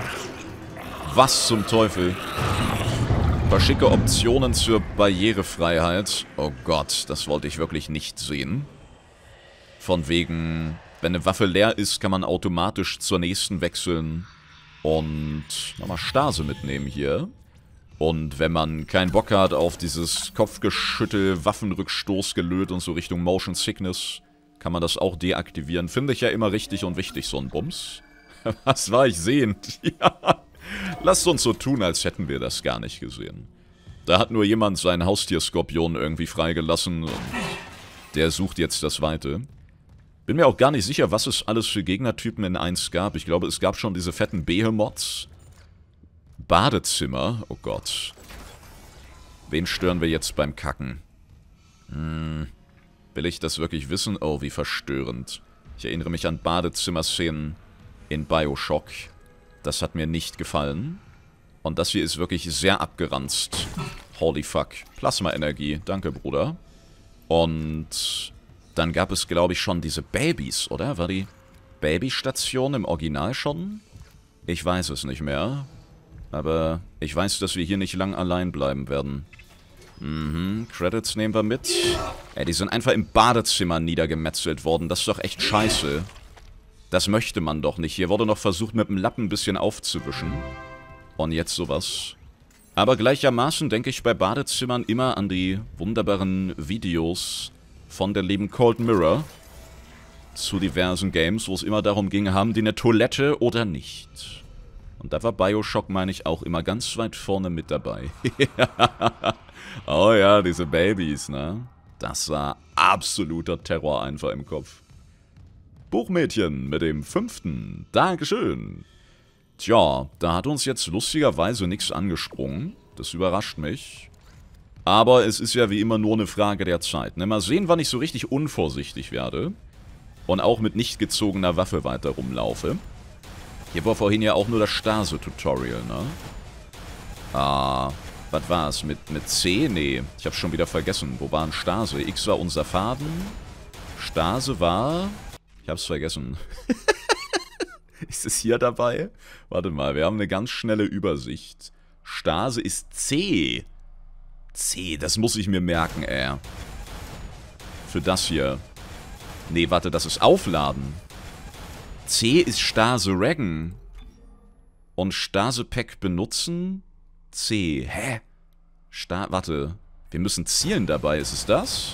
Was zum Teufel? Ein paar schicke Optionen zur Barrierefreiheit. Oh Gott, das wollte ich wirklich nicht sehen. Von wegen, wenn eine Waffe leer ist, kann man automatisch zur nächsten wechseln. Und nochmal Stase mitnehmen hier. Und wenn man keinen Bock hat auf dieses Kopfgeschüttel, Waffenrückstoßgelöt und so Richtung Motion Sickness, kann man das auch deaktivieren. Finde ich ja immer richtig und wichtig, so ein Bums. Was war ich sehend? Ja. Lasst uns so tun, als hätten wir das gar nicht gesehen. Da hat nur jemand seinen Haustierskorpion irgendwie freigelassen und der sucht jetzt das Weite. Bin mir auch gar nicht sicher, was es alles für Gegnertypen in eins gab. Ich glaube, es gab schon diese fetten Behemoths. Badezimmer. Oh Gott. Wen stören wir jetzt beim Kacken? Hm. Will ich das wirklich wissen? Oh, wie verstörend. Ich erinnere mich an Badezimmer-Szenen in Bioshock. Das hat mir nicht gefallen. Und das hier ist wirklich sehr abgeranzt. Holy fuck. Plasma-Energie. Danke, Bruder. Und dann gab es, glaube ich, schon diese Babys, oder? War die Babystation im Original schon? Ich weiß es nicht mehr. Aber ich weiß, dass wir hier nicht lang allein bleiben werden. Mhm, Credits nehmen wir mit. Ey, die sind einfach im Badezimmer niedergemetzelt worden. Das ist doch echt scheiße. Das möchte man doch nicht. Hier wurde noch versucht, mit dem Lappen ein bisschen aufzuwischen. Und jetzt sowas. Aber gleichermaßen denke ich bei Badezimmern immer an die wunderbaren Videos von der lieben Cold Mirror zu diversen Games, wo es immer darum ging, haben die eine Toilette oder nicht. Und da war Bioshock, meine ich, auch immer ganz weit vorne mit dabei. Oh ja, diese Babys, ne? Das war absoluter Terror einfach im Kopf. Buchmädchen mit dem fünften. Dankeschön. Tja, da hat uns jetzt lustigerweise nichts angesprungen. Das überrascht mich. Aber es ist ja wie immer nur eine Frage der Zeit. Ne? Mal sehen, wann ich so richtig unvorsichtig werde. Und auch mit nicht gezogener Waffe weiter rumlaufe. Hier war vorhin ja auch nur das Stase-Tutorial, ne? Ah, was war's? Mit, mit C? Nee, ich hab's schon wieder vergessen. Wo war ein Stase? X war unser Faden. Stase war... Ich hab's vergessen. Ist es hier dabei? Warte mal, wir haben eine ganz schnelle Übersicht. Stase ist C. C, das muss ich mir merken, ey. Für das hier. Nee, warte, das ist Aufladen. C ist Stase Regen. Und Stase Pack benutzen? C. Hä? Sta warte. Wir müssen zielen dabei, ist es das?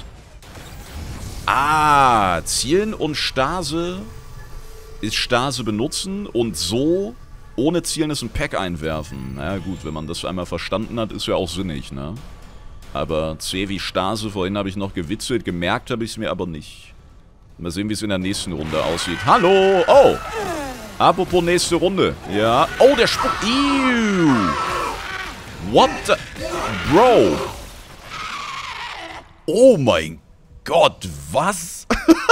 Ah, zielen und Stase ist Stase benutzen und so ohne Zielen ist ein Pack einwerfen. Na ja, gut, wenn man das einmal verstanden hat, ist ja auch sinnig, ne? Aber C wie Stase, vorhin habe ich noch gewitzelt, gemerkt habe ich es mir aber nicht. Mal sehen, wie es in der nächsten Runde aussieht. Hallo! Oh! Apropos nächste Runde. Ja. Oh, der Spuck. Ew! What the... Bro! Oh mein Gott, was?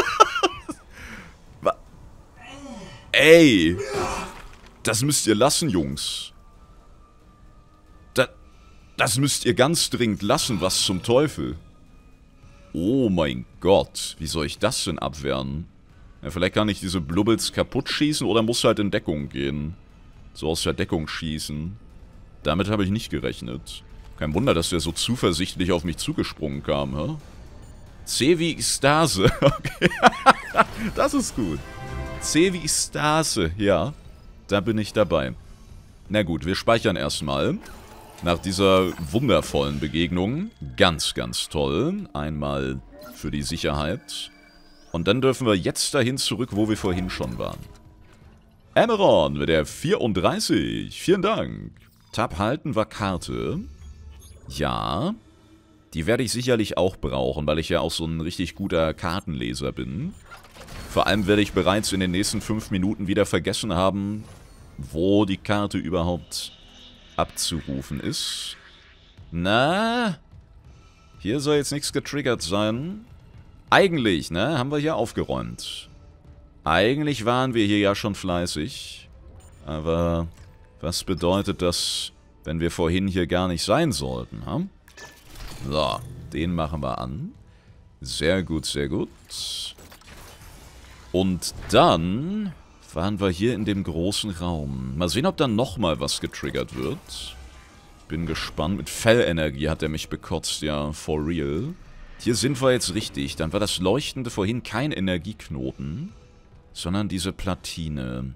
Ey! Das müsst ihr lassen, Jungs. Das, das müsst ihr ganz dringend lassen, was zum Teufel. Oh mein Gott, wie soll ich das denn abwehren? Ja, vielleicht kann ich diese Blubbels kaputt schießen oder muss halt in Deckung gehen. So aus der Deckung schießen. Damit habe ich nicht gerechnet. Kein Wunder, dass der so zuversichtlich auf mich zugesprungen kam, hä? C wie Stase. Okay. Das ist gut. C wie Stase, ja. Da bin ich dabei. Na gut, wir speichern erstmal. Nach dieser wundervollen Begegnung. Ganz, ganz toll. Einmal für die Sicherheit. Und dann dürfen wir jetzt dahin zurück, wo wir vorhin schon waren. Emeron mit der vierunddreißig. Vielen Dank. Tab halten war Karte. Ja. Die werde ich sicherlich auch brauchen, weil ich ja auch so ein richtig guter Kartenleser bin. Vor allem werde ich bereits in den nächsten fünf Minuten wieder vergessen haben, wo die Karte überhaupt abzurufen ist. Na, hier soll jetzt nichts getriggert sein. Eigentlich, ne, haben wir hier aufgeräumt. Eigentlich waren wir hier ja schon fleißig. Aber was bedeutet das, wenn wir vorhin hier gar nicht sein sollten, hm? So, den machen wir an. Sehr gut, sehr gut. Und dann waren wir hier in dem großen Raum. Mal sehen, ob da nochmal was getriggert wird. Bin gespannt. Mit Fellenergie hat er mich bekotzt, ja, for real. Hier sind wir jetzt richtig. Dann war das Leuchtende vorhin kein Energieknoten, sondern diese Platine.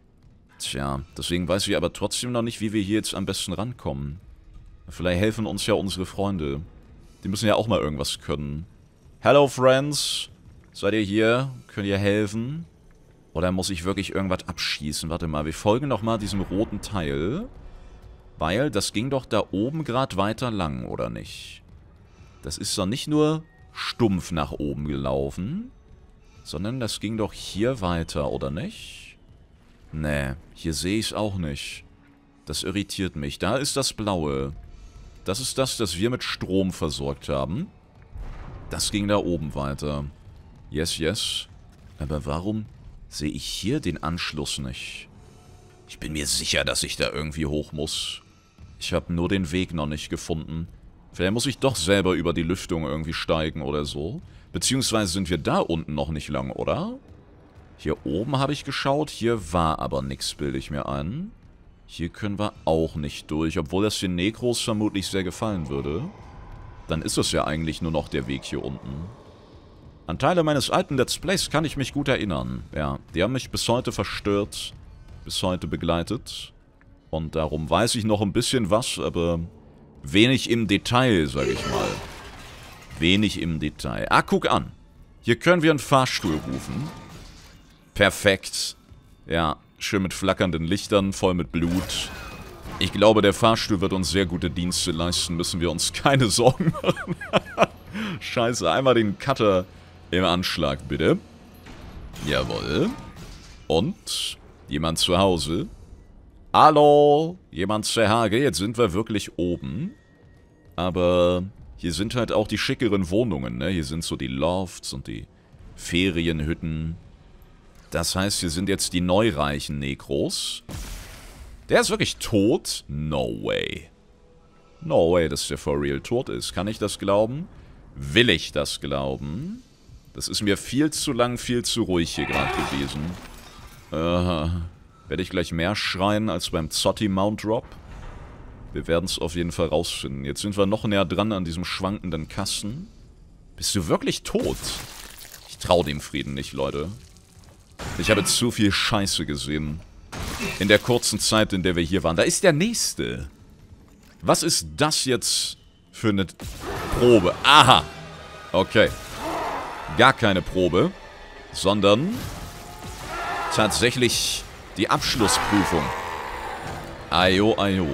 Tja, deswegen weiß ich aber trotzdem noch nicht, wie wir hier jetzt am besten rankommen. Vielleicht helfen uns ja unsere Freunde. Die müssen ja auch mal irgendwas können. Hello, Friends. Seid ihr hier? Könnt ihr helfen? Oder muss ich wirklich irgendwas abschießen? Warte mal, wir folgen nochmal diesem roten Teil. Weil das ging doch da oben gerade weiter lang, oder nicht? Das ist doch nicht nur stumpf nach oben gelaufen, sondern das ging doch hier weiter, oder nicht? Nee, hier sehe ich es auch nicht. Das irritiert mich. Da ist das Blaue. Das ist das, das wir mit Strom versorgt haben. Das ging da oben weiter. Yes, yes. Aber warum sehe ich hier den Anschluss nicht? Ich bin mir sicher, dass ich da irgendwie hoch muss. Ich habe nur den Weg noch nicht gefunden. Vielleicht muss ich doch selber über die Lüftung irgendwie steigen oder so. Beziehungsweise sind wir da unten noch nicht lang, oder? Hier oben habe ich geschaut, hier war aber nichts, bilde ich mir ein. Hier können wir auch nicht durch, obwohl das den Nekros vermutlich sehr gefallen würde. Dann ist es ja eigentlich nur noch der Weg hier unten. An Teile meines alten Let's Plays kann ich mich gut erinnern. Ja, die haben mich bis heute verstört, bis heute begleitet. Und darum weiß ich noch ein bisschen was, aber wenig im Detail, sag ich mal. Wenig im Detail. Ah, guck an. Hier können wir einen Fahrstuhl rufen. Perfekt. Ja, schön mit flackernden Lichtern, voll mit Blut. Ich glaube, der Fahrstuhl wird uns sehr gute Dienste leisten, müssen wir uns keine Sorgen machen. Scheiße, einmal den Cutter im Anschlag, bitte. Jawohl. Und jemand zu Hause. Hallo, jemand zur Hage. Jetzt sind wir wirklich oben. Aber hier sind halt auch die schickeren Wohnungen, ne? Hier sind so die Lofts und die Ferienhütten. Das heißt, hier sind jetzt die neureichen Nekros. Der ist wirklich tot? No way. No way, dass der for real tot ist. Kann ich das glauben? Will ich das glauben? Das ist mir viel zu lang, viel zu ruhig hier gerade gewesen. Äh, werde ich gleich mehr schreien als beim Zotti Mount Drop? Wir werden es auf jeden Fall rausfinden. Jetzt sind wir noch näher dran an diesem schwankenden Kasten. Bist du wirklich tot? Ich traue dem Frieden nicht, Leute. Ich habe zu viel Scheiße gesehen. In der kurzen Zeit, in der wir hier waren. Da ist der Nächste. Was ist das jetzt für eine Probe? Aha. Okay. Gar keine Probe, sondern tatsächlich die Abschlussprüfung. Ajo, ajo.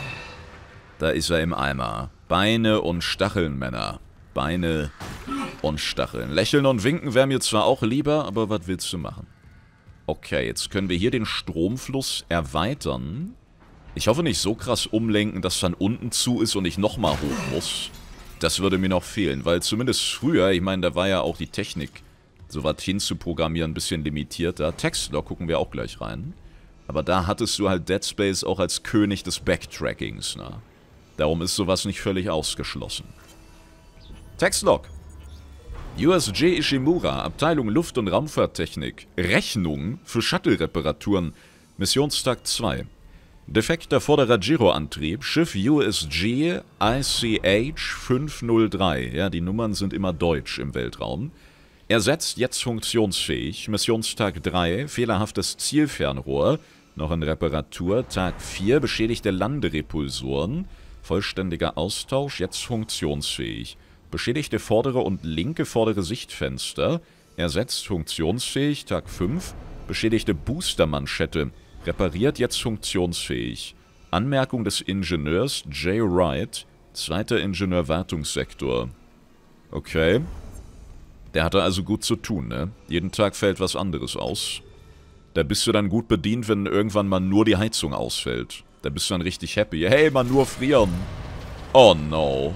Da ist er im Eimer. Beine und Stacheln, Männer. Beine und Stacheln. Lächeln und winken wäre mir zwar auch lieber, aber was willst du machen? Okay, jetzt können wir hier den Stromfluss erweitern. Ich hoffe nicht so krass umlenken, dass dann unten zu ist und ich nochmal hoch muss. Das würde mir noch fehlen, weil zumindest früher, ich meine, da war ja auch die Technik, so was hinzuprogrammieren, ein bisschen limitierter. Textlog gucken wir auch gleich rein. Aber da hattest du halt Dead Space auch als König des Backtrackings, ne? Darum ist sowas nicht völlig ausgeschlossen. Textlog. U S J Ishimura, Abteilung Luft- und Raumfahrttechnik. Rechnung für Shuttle-Reparaturen. Missionstag zwei. Defekter vorderer Gyroantrieb, Schiff U S G I C H fünf null drei. Ja, die Nummern sind immer deutsch im Weltraum. Ersetzt, jetzt funktionsfähig. Missionstag drei, fehlerhaftes Zielfernrohr. Noch in Reparatur. Tag vier, beschädigte Landerepulsoren. Vollständiger Austausch, jetzt funktionsfähig. Beschädigte vordere und linke vordere Sichtfenster. Ersetzt, funktionsfähig. Tag fünf, beschädigte Boostermanschette. Repariert, jetzt funktionsfähig. Anmerkung des Ingenieurs Jay Wright, zweiter Ingenieur Wartungssektor. Okay. Der hatte also gut zu tun, ne? Jeden Tag fällt was anderes aus. Da bist du dann gut bedient, wenn irgendwann mal nur die Heizung ausfällt. Da bist du dann richtig happy. Hey, mal nur frieren. Oh no.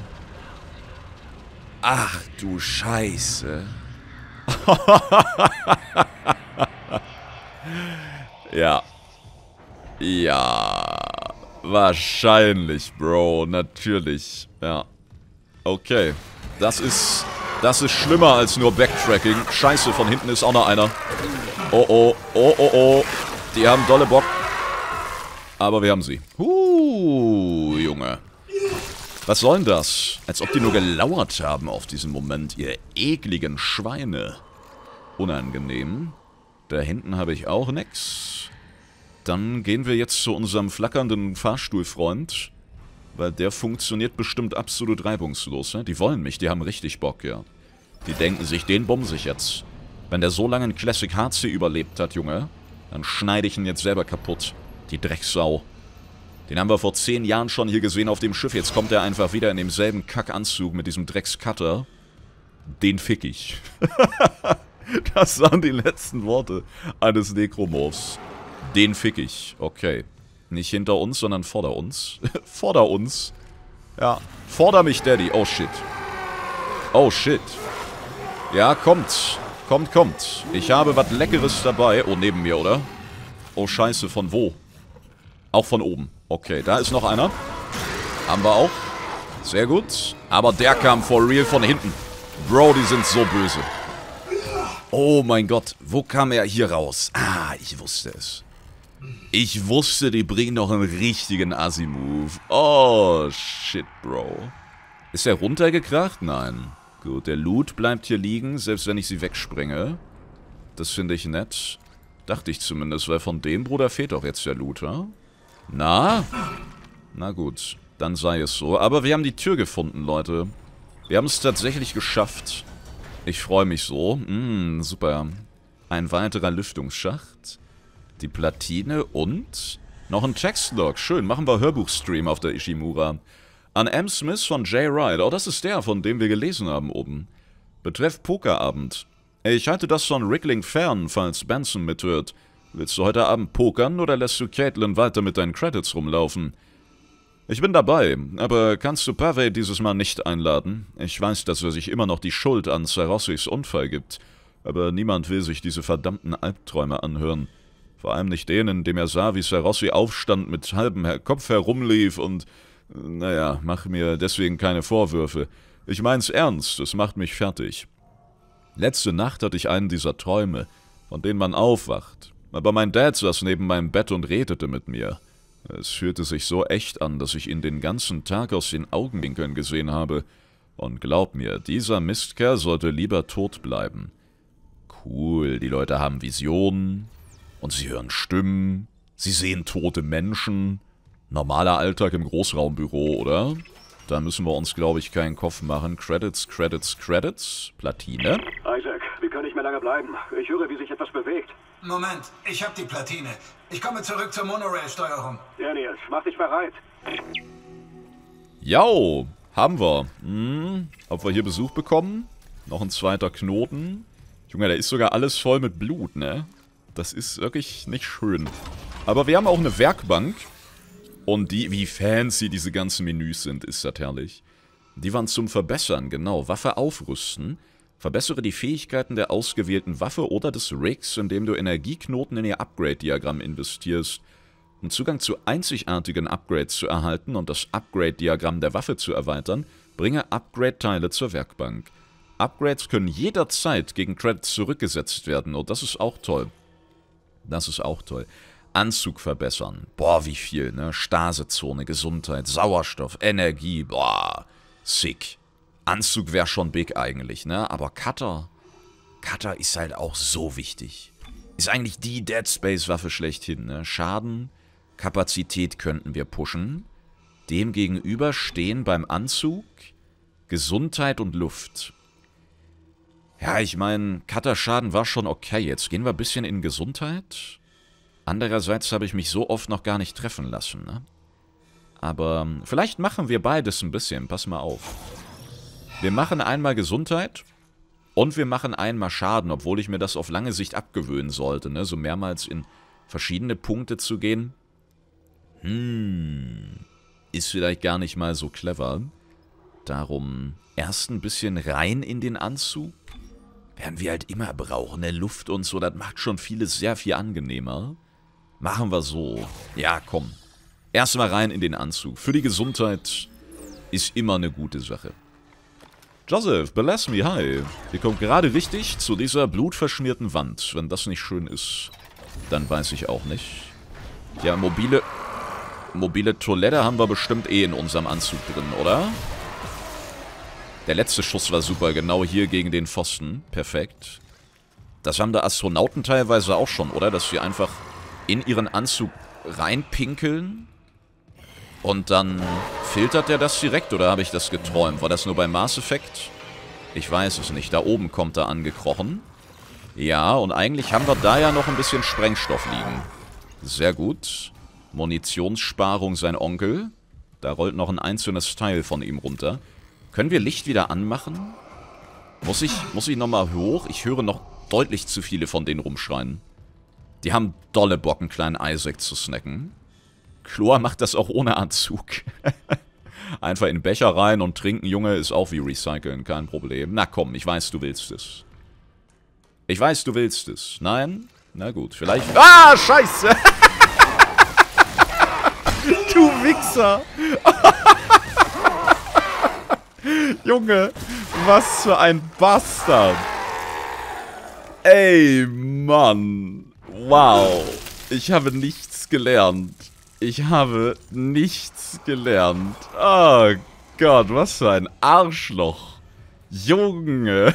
Ach du Scheiße. Ja. Ja. Wahrscheinlich, Bro. Natürlich. Ja. Okay. Das ist... Das ist schlimmer als nur Backtracking. Scheiße, von hinten ist auch noch einer. Oh, oh, oh, oh, oh. Die haben dolle Bock. Aber wir haben sie. Huh, Junge. Was soll denn das? Als ob die nur gelauert haben auf diesen Moment, ihr ekligen Schweine. Unangenehm. Da hinten habe ich auch nix. Dann gehen wir jetzt zu unserem flackernden Fahrstuhlfreund. Weil der funktioniert bestimmt absolut reibungslos. Ne? Die wollen mich, die haben richtig Bock, ja. Die denken sich, den bumse ich jetzt. Wenn der so lange einen Classic H C überlebt hat, Junge, dann schneide ich ihn jetzt selber kaputt. Die Drecksau. Den haben wir vor zehn Jahren schon hier gesehen auf dem Schiff. Jetzt kommt er einfach wieder in demselben Kackanzug mit diesem Dreckscutter. Den fick ich. Das waren die letzten Worte eines Nekromorphs. Den fick ich. Okay. Nicht hinter uns, sondern vorder uns. Vorder uns. Ja. Vorder mich, Daddy. Oh, shit. Oh, shit. Ja, kommt. Kommt, kommt. Ich habe was Leckeres dabei. Oh, neben mir, oder? Oh, scheiße. Von wo? Auch von oben. Okay, da ist noch einer. Haben wir auch. Sehr gut. Aber der kam for real von hinten. Bro, die sind so böse. Oh mein Gott. Wo kam er hier raus? Ah, ich wusste es. Ich wusste, die bringen noch einen richtigen Assi-Move. Oh, shit, Bro. Ist er runtergekracht? Nein. Gut, der Loot bleibt hier liegen, selbst wenn ich sie wegsprenge. Das finde ich nett. Dachte ich zumindest, weil von dem Bruder fehlt doch jetzt der Loot, wa? Na? Na gut, dann sei es so. Aber wir haben die Tür gefunden, Leute. Wir haben es tatsächlich geschafft. Ich freue mich so. Mm, super. Ein weiterer Lüftungsschacht. Die Platine und noch ein Textlog. Schön, machen wir Hörbuchstream auf der Ishimura. An M. Smith von Jay Wright. Oh, das ist der, von dem wir gelesen haben oben. Betreff Pokerabend. Ich halte das von Rickling fern, falls Benson mithört. Willst du heute Abend pokern oder lässt du Caitlin weiter mit deinen Credits rumlaufen? Ich bin dabei, aber kannst du Pavey dieses Mal nicht einladen? Ich weiß, dass er sich immer noch die Schuld an Sarossis Unfall gibt, aber niemand will sich diese verdammten Albträume anhören. Vor allem nicht denen, dem er sah, wie Sarossi aufstand, mit halbem Kopf herumlief und... Naja, mach mir deswegen keine Vorwürfe. Ich mein's ernst, es macht mich fertig. Letzte Nacht hatte ich einen dieser Träume, von denen man aufwacht. Aber mein Dad saß neben meinem Bett und redete mit mir. Es fühlte sich so echt an, dass ich ihn den ganzen Tag aus den Augenwinkeln gesehen habe. Und glaub mir, dieser Mistkerl sollte lieber tot bleiben. Cool, die Leute haben Visionen. Und sie hören Stimmen. Sie sehen tote Menschen. Normaler Alltag im Großraumbüro, oder? Da müssen wir uns, glaube ich, keinen Kopf machen. Credits, Credits, Credits. Platine. Isaac, wir können nicht mehr lange bleiben. Ich höre, wie sich etwas bewegt. Moment, ich habe die Platine. Ich komme zurück zur Monorail-Steuerung. Ja, Nils, mach dich bereit. Jau, haben wir. Hm, ob wir hier Besuch bekommen? Noch ein zweiter Knoten. Junge, da ist sogar alles voll mit Blut, ne? Das ist wirklich nicht schön. Aber wir haben auch eine Werkbank. Und die, wie fancy diese ganzen Menüs sind, ist das herrlich. Die waren zum Verbessern, genau. Waffe aufrüsten. Verbessere die Fähigkeiten der ausgewählten Waffe oder des Rigs, indem du Energieknoten in ihr Upgrade-Diagramm investierst. Um Zugang zu einzigartigen Upgrades zu erhalten und das Upgrade-Diagramm der Waffe zu erweitern, bringe Upgrade-Teile zur Werkbank. Upgrades können jederzeit gegen Credits zurückgesetzt werden und das ist auch toll. Das ist auch toll. Anzug verbessern. Boah, wie viel, ne? Stasezone, Gesundheit, Sauerstoff, Energie, boah, sick. Anzug wäre schon big eigentlich, ne? Aber Cutter, Cutter ist halt auch so wichtig. Ist eigentlich die Dead Space-Waffe schlechthin, ne? Schaden, Kapazität könnten wir pushen. Demgegenüber stehen beim Anzug Gesundheit und Luft. Ja, ich meine, Cutter-Schaden war schon okay. Jetzt gehen wir ein bisschen in Gesundheit. Andererseits habe ich mich so oft noch gar nicht treffen lassen, ne? Aber vielleicht machen wir beides ein bisschen. Pass mal auf. Wir machen einmal Gesundheit und wir machen einmal Schaden, obwohl ich mir das auf lange Sicht abgewöhnen sollte, ne? So mehrmals in verschiedene Punkte zu gehen. Hm... Ist vielleicht gar nicht mal so clever. Darum erst ein bisschen rein in den Anzug. Werden wir halt immer brauchen, ne? Luft und so, das macht schon vieles sehr viel angenehmer. Machen wir so. Ja, komm. Erstmal rein in den Anzug. Für die Gesundheit ist immer eine gute Sache. Joseph, bless me, hi. Ihr kommt gerade richtig zu dieser blutverschmierten Wand. Wenn das nicht schön ist, dann weiß ich auch nicht. Ja, mobile... Mobile Toilette haben wir bestimmt eh in unserem Anzug drin, oder? Der letzte Schuss war super, genau hier gegen den Pfosten. Perfekt. Das haben da Astronauten teilweise auch schon, oder? Dass sie einfach in ihren Anzug reinpinkeln und dann filtert der das direkt, oder habe ich das geträumt? War das nur bei Mass Effect? Ich weiß es nicht. Da oben kommt er angekrochen. Ja, und eigentlich haben wir da ja noch ein bisschen Sprengstoff liegen. Sehr gut. Munitionssparung sein Onkel. Da rollt noch ein einzelnes Teil von ihm runter. Können wir Licht wieder anmachen? Muss ich, muss ich nochmal hoch? Ich höre noch deutlich zu viele von denen rumschreien. Die haben dolle Bock, einen kleinen Isaac zu snacken. Chlor macht das auch ohne Anzug. Einfach in den Becher rein und trinken, Junge, ist auch wie recyceln, kein Problem. Na komm, ich weiß, du willst es. Ich weiß, du willst es. Nein? Na gut, vielleicht... Ah, scheiße! Du Wichser! Junge, was für ein Bastard! Ey, Mann! Wow! Ich habe nichts gelernt. Ich habe nichts gelernt. Oh Gott, was für ein Arschloch! Junge!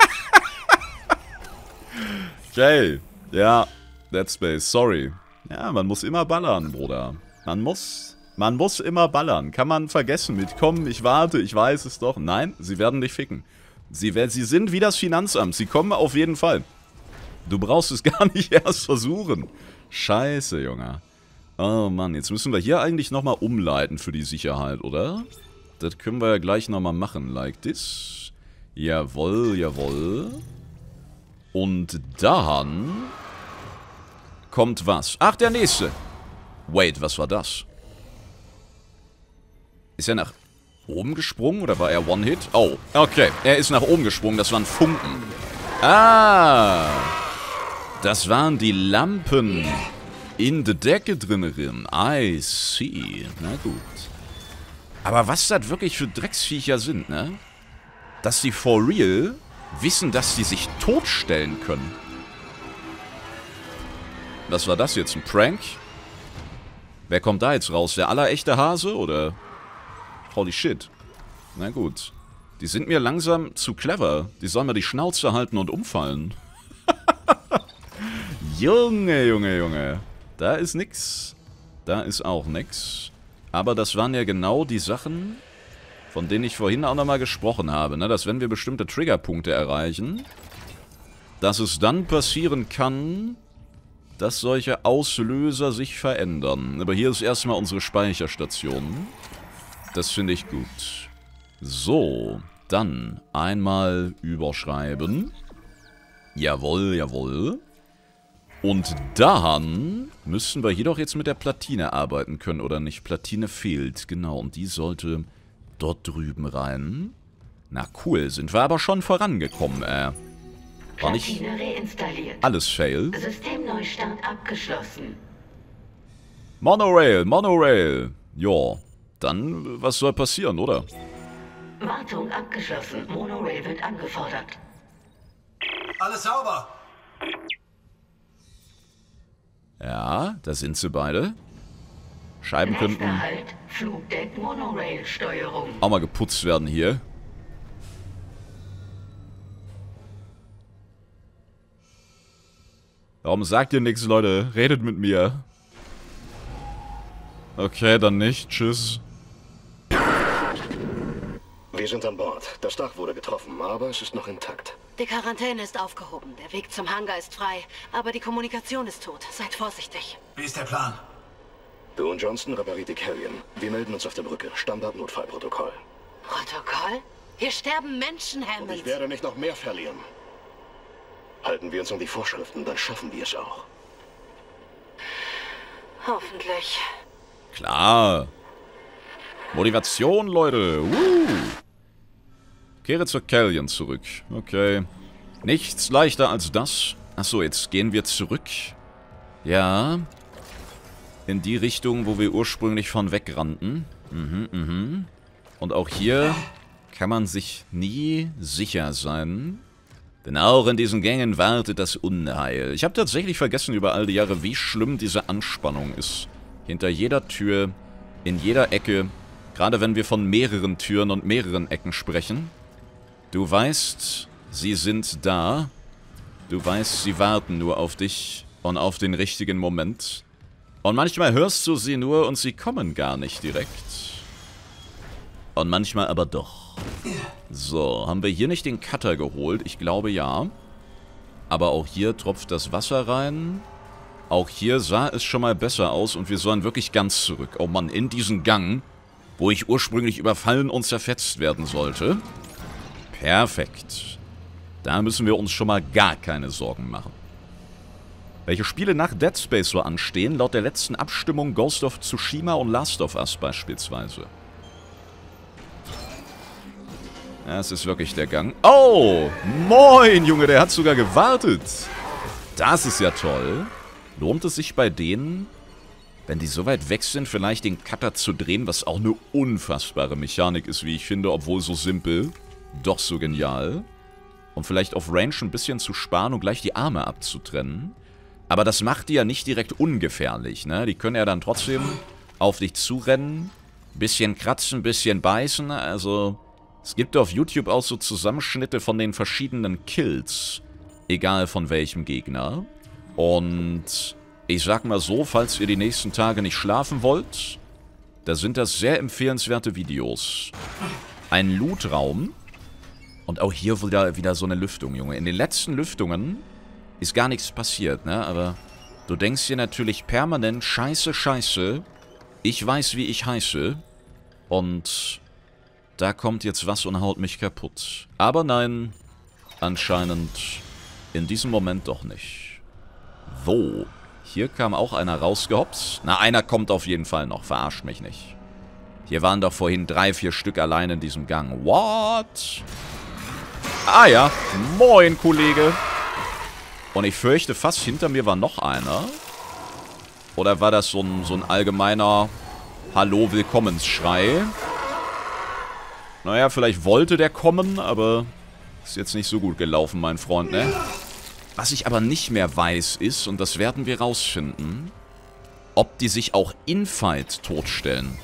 Okay, ja, Dead Space, sorry. Ja, man muss immer ballern, Bruder. Man muss, man muss immer ballern. Kann man vergessen mit, komm, ich warte, ich weiß es doch. Nein, sie werden dich ficken. Sie, sie sind wie das Finanzamt, sie kommen auf jeden Fall. Du brauchst es gar nicht erst versuchen. Scheiße, Junge. Oh Mann, jetzt müssen wir hier eigentlich nochmal umleiten für die Sicherheit, oder? Das können wir ja gleich nochmal machen, like this. Jawohl, jawohl. Und dann kommt was? Ach, der nächste. Wait, was war das? Ist er nach oben gesprungen oder war er One-Hit? Oh, okay. Er ist nach oben gesprungen, das waren Funken. Ah! Das waren die Lampen in der Decke drin. I see. Na gut. Aber was das wirklich für Drecksviecher sind, ne? Dass sie for real wissen, dass sie sich totstellen können. Was war das jetzt? Ein Prank? Wer kommt da jetzt raus? Der allerechte Hase, oder? Holy shit. Na gut. Die sind mir langsam zu clever. Die sollen mal die Schnauze halten und umfallen. Junge, Junge, Junge. Da ist nix. Da ist auch nix. Aber das waren ja genau die Sachen, von denen ich vorhin auch nochmal gesprochen habe. Ne? Dass wenn wir bestimmte Triggerpunkte erreichen, dass es dann passieren kann, dass solche Auslöser sich verändern. Aber hier ist erstmal unsere Speicherstation. Das finde ich gut. So, dann einmal überschreiben. Jawohl, jawohl. Und dann müssen wir jedoch jetzt mit der Platine arbeiten können, oder nicht? Platine fehlt, genau. Und die sollte dort drüben rein. Na cool, sind wir aber schon vorangekommen, äh. War nicht Platine reinstalliert. alles fail. Systemneustart abgeschlossen. Monorail, Monorail. Ja, dann, was soll passieren, oder? Wartung abgeschlossen. Monorail wird angefordert. Alles sauber. Ja, da sind sie beide. Scheiben könnten Halt, Flugdeck Monorail-Steuerung. auch mal geputzt werden hier. Warum sagt ihr nichts, Leute? Redet mit mir. Okay, dann nicht. Tschüss. Wir sind an Bord. Das Dach wurde getroffen, aber es ist noch intakt. Die Quarantäne ist aufgehoben. Der Weg zum Hangar ist frei. Aber die Kommunikation ist tot. Seid vorsichtig. Wie ist der Plan? Du und Johnston repariert die Carrion. Wir melden uns auf der Brücke. Standard-Notfallprotokoll. Protokoll? Hier sterben Menschen, Hammond. Und ich werde nicht noch mehr verlieren. Halten wir uns an die Vorschriften, dann schaffen wir es auch. Hoffentlich. Klar. Motivation, Leute. Woo. Kehre zur Carrion zurück. Okay. Nichts leichter als das. Achso, jetzt gehen wir zurück. Ja. In die Richtung, wo wir ursprünglich von wegrannten. Mhm, mhm. Und auch hier kann man sich nie sicher sein. Denn auch in diesen Gängen wartet das Unheil. Ich habe tatsächlich vergessen über all die Jahre, wie schlimm diese Anspannung ist. Hinter jeder Tür, in jeder Ecke, gerade wenn wir von mehreren Türen und mehreren Ecken sprechen. Du weißt, sie sind da. Du weißt, sie warten nur auf dich und auf den richtigen Moment. Und manchmal hörst du sie nur und sie kommen gar nicht direkt. Und manchmal aber doch. So, haben wir hier nicht den Cutter geholt? Ich glaube ja. Aber auch hier tropft das Wasser rein. Auch hier sah es schon mal besser aus und wir sollen wirklich ganz zurück. Oh Mann, in diesen Gang, wo ich ursprünglich überfallen und zerfetzt werden sollte. Perfekt. Da müssen wir uns schon mal gar keine Sorgen machen. Welche Spiele nach Dead Space so anstehen? Laut der letzten Abstimmung Ghost of Tsushima und Last of Us beispielsweise. Ja, es ist wirklich der Gang. Oh, moin, Junge, der hat sogar gewartet. Das ist ja toll. Lohnt es sich bei denen, wenn die so weit weg sind, vielleicht den Cutter zu drehen, was auch eine unfassbare Mechanik ist, wie ich finde, obwohl so simpel, doch so genial. Um vielleicht auf Range ein bisschen zu sparen und gleich die Arme abzutrennen. Aber das macht die ja nicht direkt ungefährlich, ne? Die können ja dann trotzdem auf dich zurennen, bisschen kratzen, bisschen beißen, also... Es gibt auf YouTube auch so Zusammenschnitte von den verschiedenen Kills, egal von welchem Gegner. Und ich sag mal so, falls ihr die nächsten Tage nicht schlafen wollt, da sind das sehr empfehlenswerte Videos. Ein Lootraum und auch hier wieder, wieder so eine Lüftung, Junge. In den letzten Lüftungen ist gar nichts passiert, ne? Aber du denkst dir natürlich permanent, scheiße, scheiße, ich weiß, wie ich heiße und... Da kommt jetzt was und haut mich kaputt. Aber nein, anscheinend in diesem Moment doch nicht. Wo? Hier kam auch einer rausgehopst. Na, einer kommt auf jeden Fall noch. Verarscht mich nicht. Hier waren doch vorhin drei, vier Stück allein in diesem Gang. What? Ah ja. Moin, Kollege. Und ich fürchte, fast hinter mir war noch einer. Oder war das so ein, so ein allgemeiner Hallo-Willkommensschrei? Naja, vielleicht wollte der kommen, aber ist jetzt nicht so gut gelaufen, mein Freund, ne? Was ich aber nicht mehr weiß ist, und das werden wir rausfinden, ob die sich auch in Fight totstellen.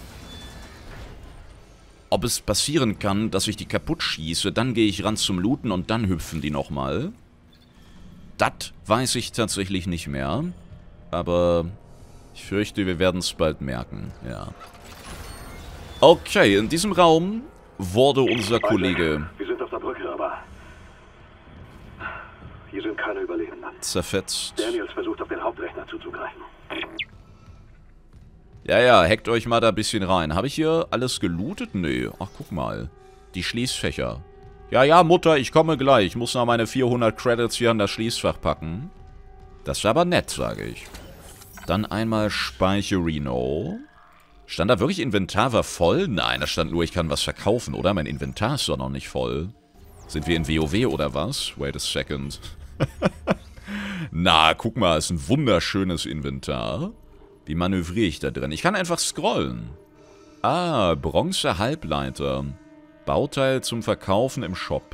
Ob es passieren kann, dass ich die kaputt schieße, dann gehe ich ran zum Looten und dann hüpfen die nochmal. Das weiß ich tatsächlich nicht mehr. Aber ich fürchte, wir werden es bald merken, ja. Okay, in diesem Raum... wurde unser Kollege... Wir sind auf der Brücke, aber... Hier sind keine Überlebenden. Zerfetzt. Daniels versucht, auf den Hauptrechner zuzugreifen. Ja, ja, hackt euch mal da ein bisschen rein. Habe ich hier alles gelootet? Nee. Ach, guck mal. Die Schließfächer. Ja, ja, Mutter, ich komme gleich. Ich muss noch meine vierhundert Credits hier an das Schließfach packen. Das ist aber nett, sage ich. Dann einmal Speicherino. Stand da wirklich, Inventar war voll? Nein, da stand nur, ich kann was verkaufen, oder? Mein Inventar ist doch noch nicht voll. Sind wir in WoW oder was? Wait a second. Na, guck mal, ist ein wunderschönes Inventar. Wie manövriere ich da drin? Ich kann einfach scrollen. Ah, Bronze-Halbleiter. Bauteil zum Verkaufen im Shop.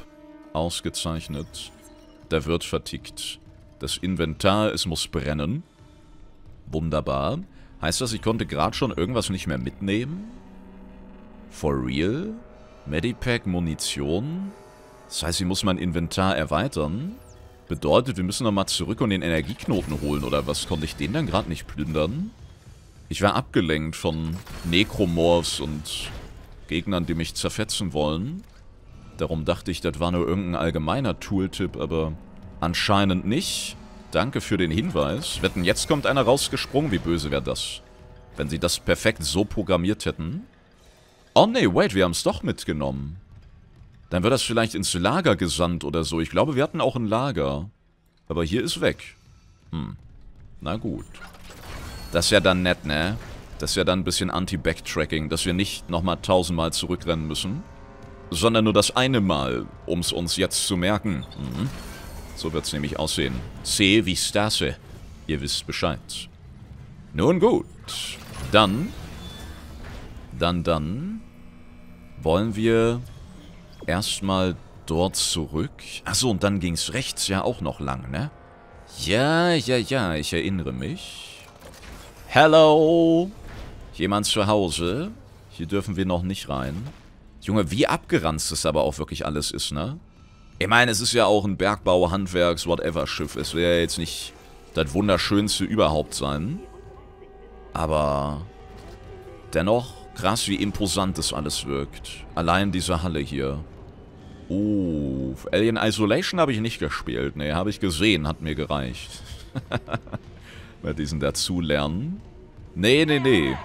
Ausgezeichnet. Da wird vertickt. Das Inventar, es muss brennen. Wunderbar. Heißt das, ich konnte gerade schon irgendwas nicht mehr mitnehmen? For real? Medipack, Munition? Das heißt, ich muss mein Inventar erweitern? Bedeutet, wir müssen nochmal zurück und den Energieknoten holen, oder was? Konnte ich den dann gerade nicht plündern? Ich war abgelenkt von Necromorphs und Gegnern, die mich zerfetzen wollen. Darum dachte ich, das war nur irgendein allgemeiner Tooltip, aber anscheinend nicht. Danke für den Hinweis. Wetten, jetzt kommt einer rausgesprungen. Wie böse wäre das? Wenn sie das perfekt so programmiert hätten. Oh nee, wait, wir haben es doch mitgenommen. Dann wird das vielleicht ins Lager gesandt oder so. Ich glaube, wir hatten auch ein Lager. Aber hier ist weg. Hm. Na gut. Das ist ja dann nett, ne? Das ist ja dann ein bisschen Anti-Backtracking, dass wir nicht nochmal tausendmal zurückrennen müssen. Sondern nur das eine Mal, um es uns jetzt zu merken. Mhm. So wird es nämlich aussehen. C wie Stase. Ihr wisst Bescheid. Nun gut. Dann... Dann, dann... Wollen wir... erstmal dort zurück. Achso, und dann ging es rechts ja auch noch lang, ne? Ja, ja, ja, ich erinnere mich. Hello! Jemand zu Hause? Hier dürfen wir noch nicht rein. Junge, wie abgeranzt es aber auch wirklich alles ist, ne? Ich meine, es ist ja auch ein Bergbau-, Handwerks-, whatever-Schiff. Es wird ja jetzt nicht das Wunderschönste überhaupt sein. Aber dennoch krass, wie imposant das alles wirkt. Allein diese Halle hier. Oh, Alien Isolation habe ich nicht gespielt. Ne, habe ich gesehen, hat mir gereicht. Bei diesen dazulernen. Nee, nee, nee.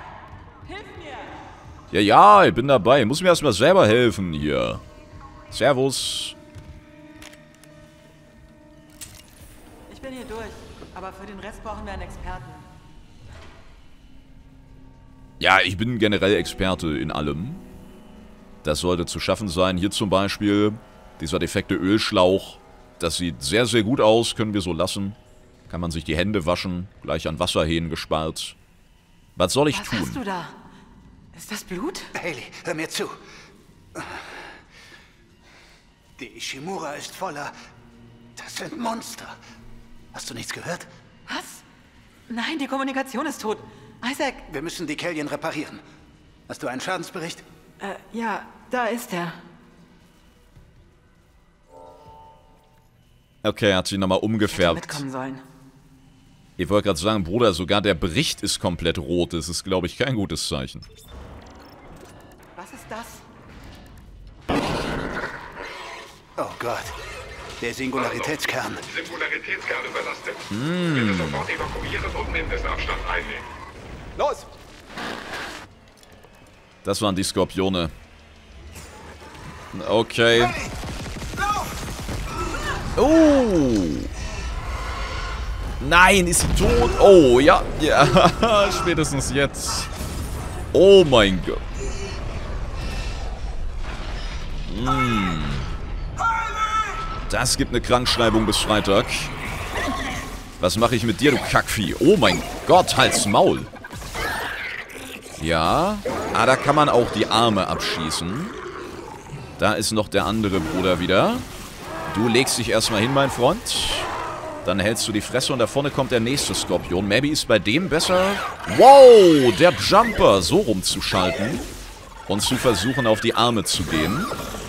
Ja, ja, ich bin dabei. Ich muss mir erstmal selber helfen hier. Servus. Ich bin hier durch, aber für den Rest brauchen wir einen Experten. Ja, ich bin generell Experte in allem. Das sollte zu schaffen sein. Hier zum Beispiel dieser defekte Ölschlauch. Das sieht sehr, sehr gut aus. Können wir so lassen. Kann man sich die Hände waschen. Gleich an Wasserhähnen gespart. Was soll ich Was tun? hast du da? Ist das Blut? Hailey, hör mir zu. Die Ishimura ist voller... Das sind Monster. Hast du nichts gehört? Was? Nein, die Kommunikation ist tot. Isaac! Wir müssen die Kelvin reparieren. Hast du einen Schadensbericht? Äh, ja, da ist er. Okay, er hat sich nochmal umgefärbt. Mitkommen sollen. Ich wollte gerade sagen, Bruder, sogar der Bericht ist komplett rot. Das ist, glaube ich, kein gutes Zeichen. Was ist das? Oh Gott. Der Singularitätskern. Singularitätskern überlastet. Mm. Bitte sofort evakuieren und Mindestabstand einnehmen. Los! Das waren die Skorpione. Okay. Oh! Nein, ist sie tot? Oh, ja. Ja, spätestens jetzt. Oh mein Gott. Mm. Das gibt eine Krankschreibung bis Freitag. Was mache ich mit dir, du Kackvieh? Oh mein Gott, halt's Maul. Ja. Ah, da kann man auch die Arme abschießen. Da ist noch der andere Bruder wieder. Du legst dich erstmal hin, mein Freund. Dann hältst du die Fresse und da vorne kommt der nächste Skorpion. Maybe ist bei dem besser... Wow, der Jumper. So rumzuschalten. Und zu versuchen, auf die Arme zu gehen.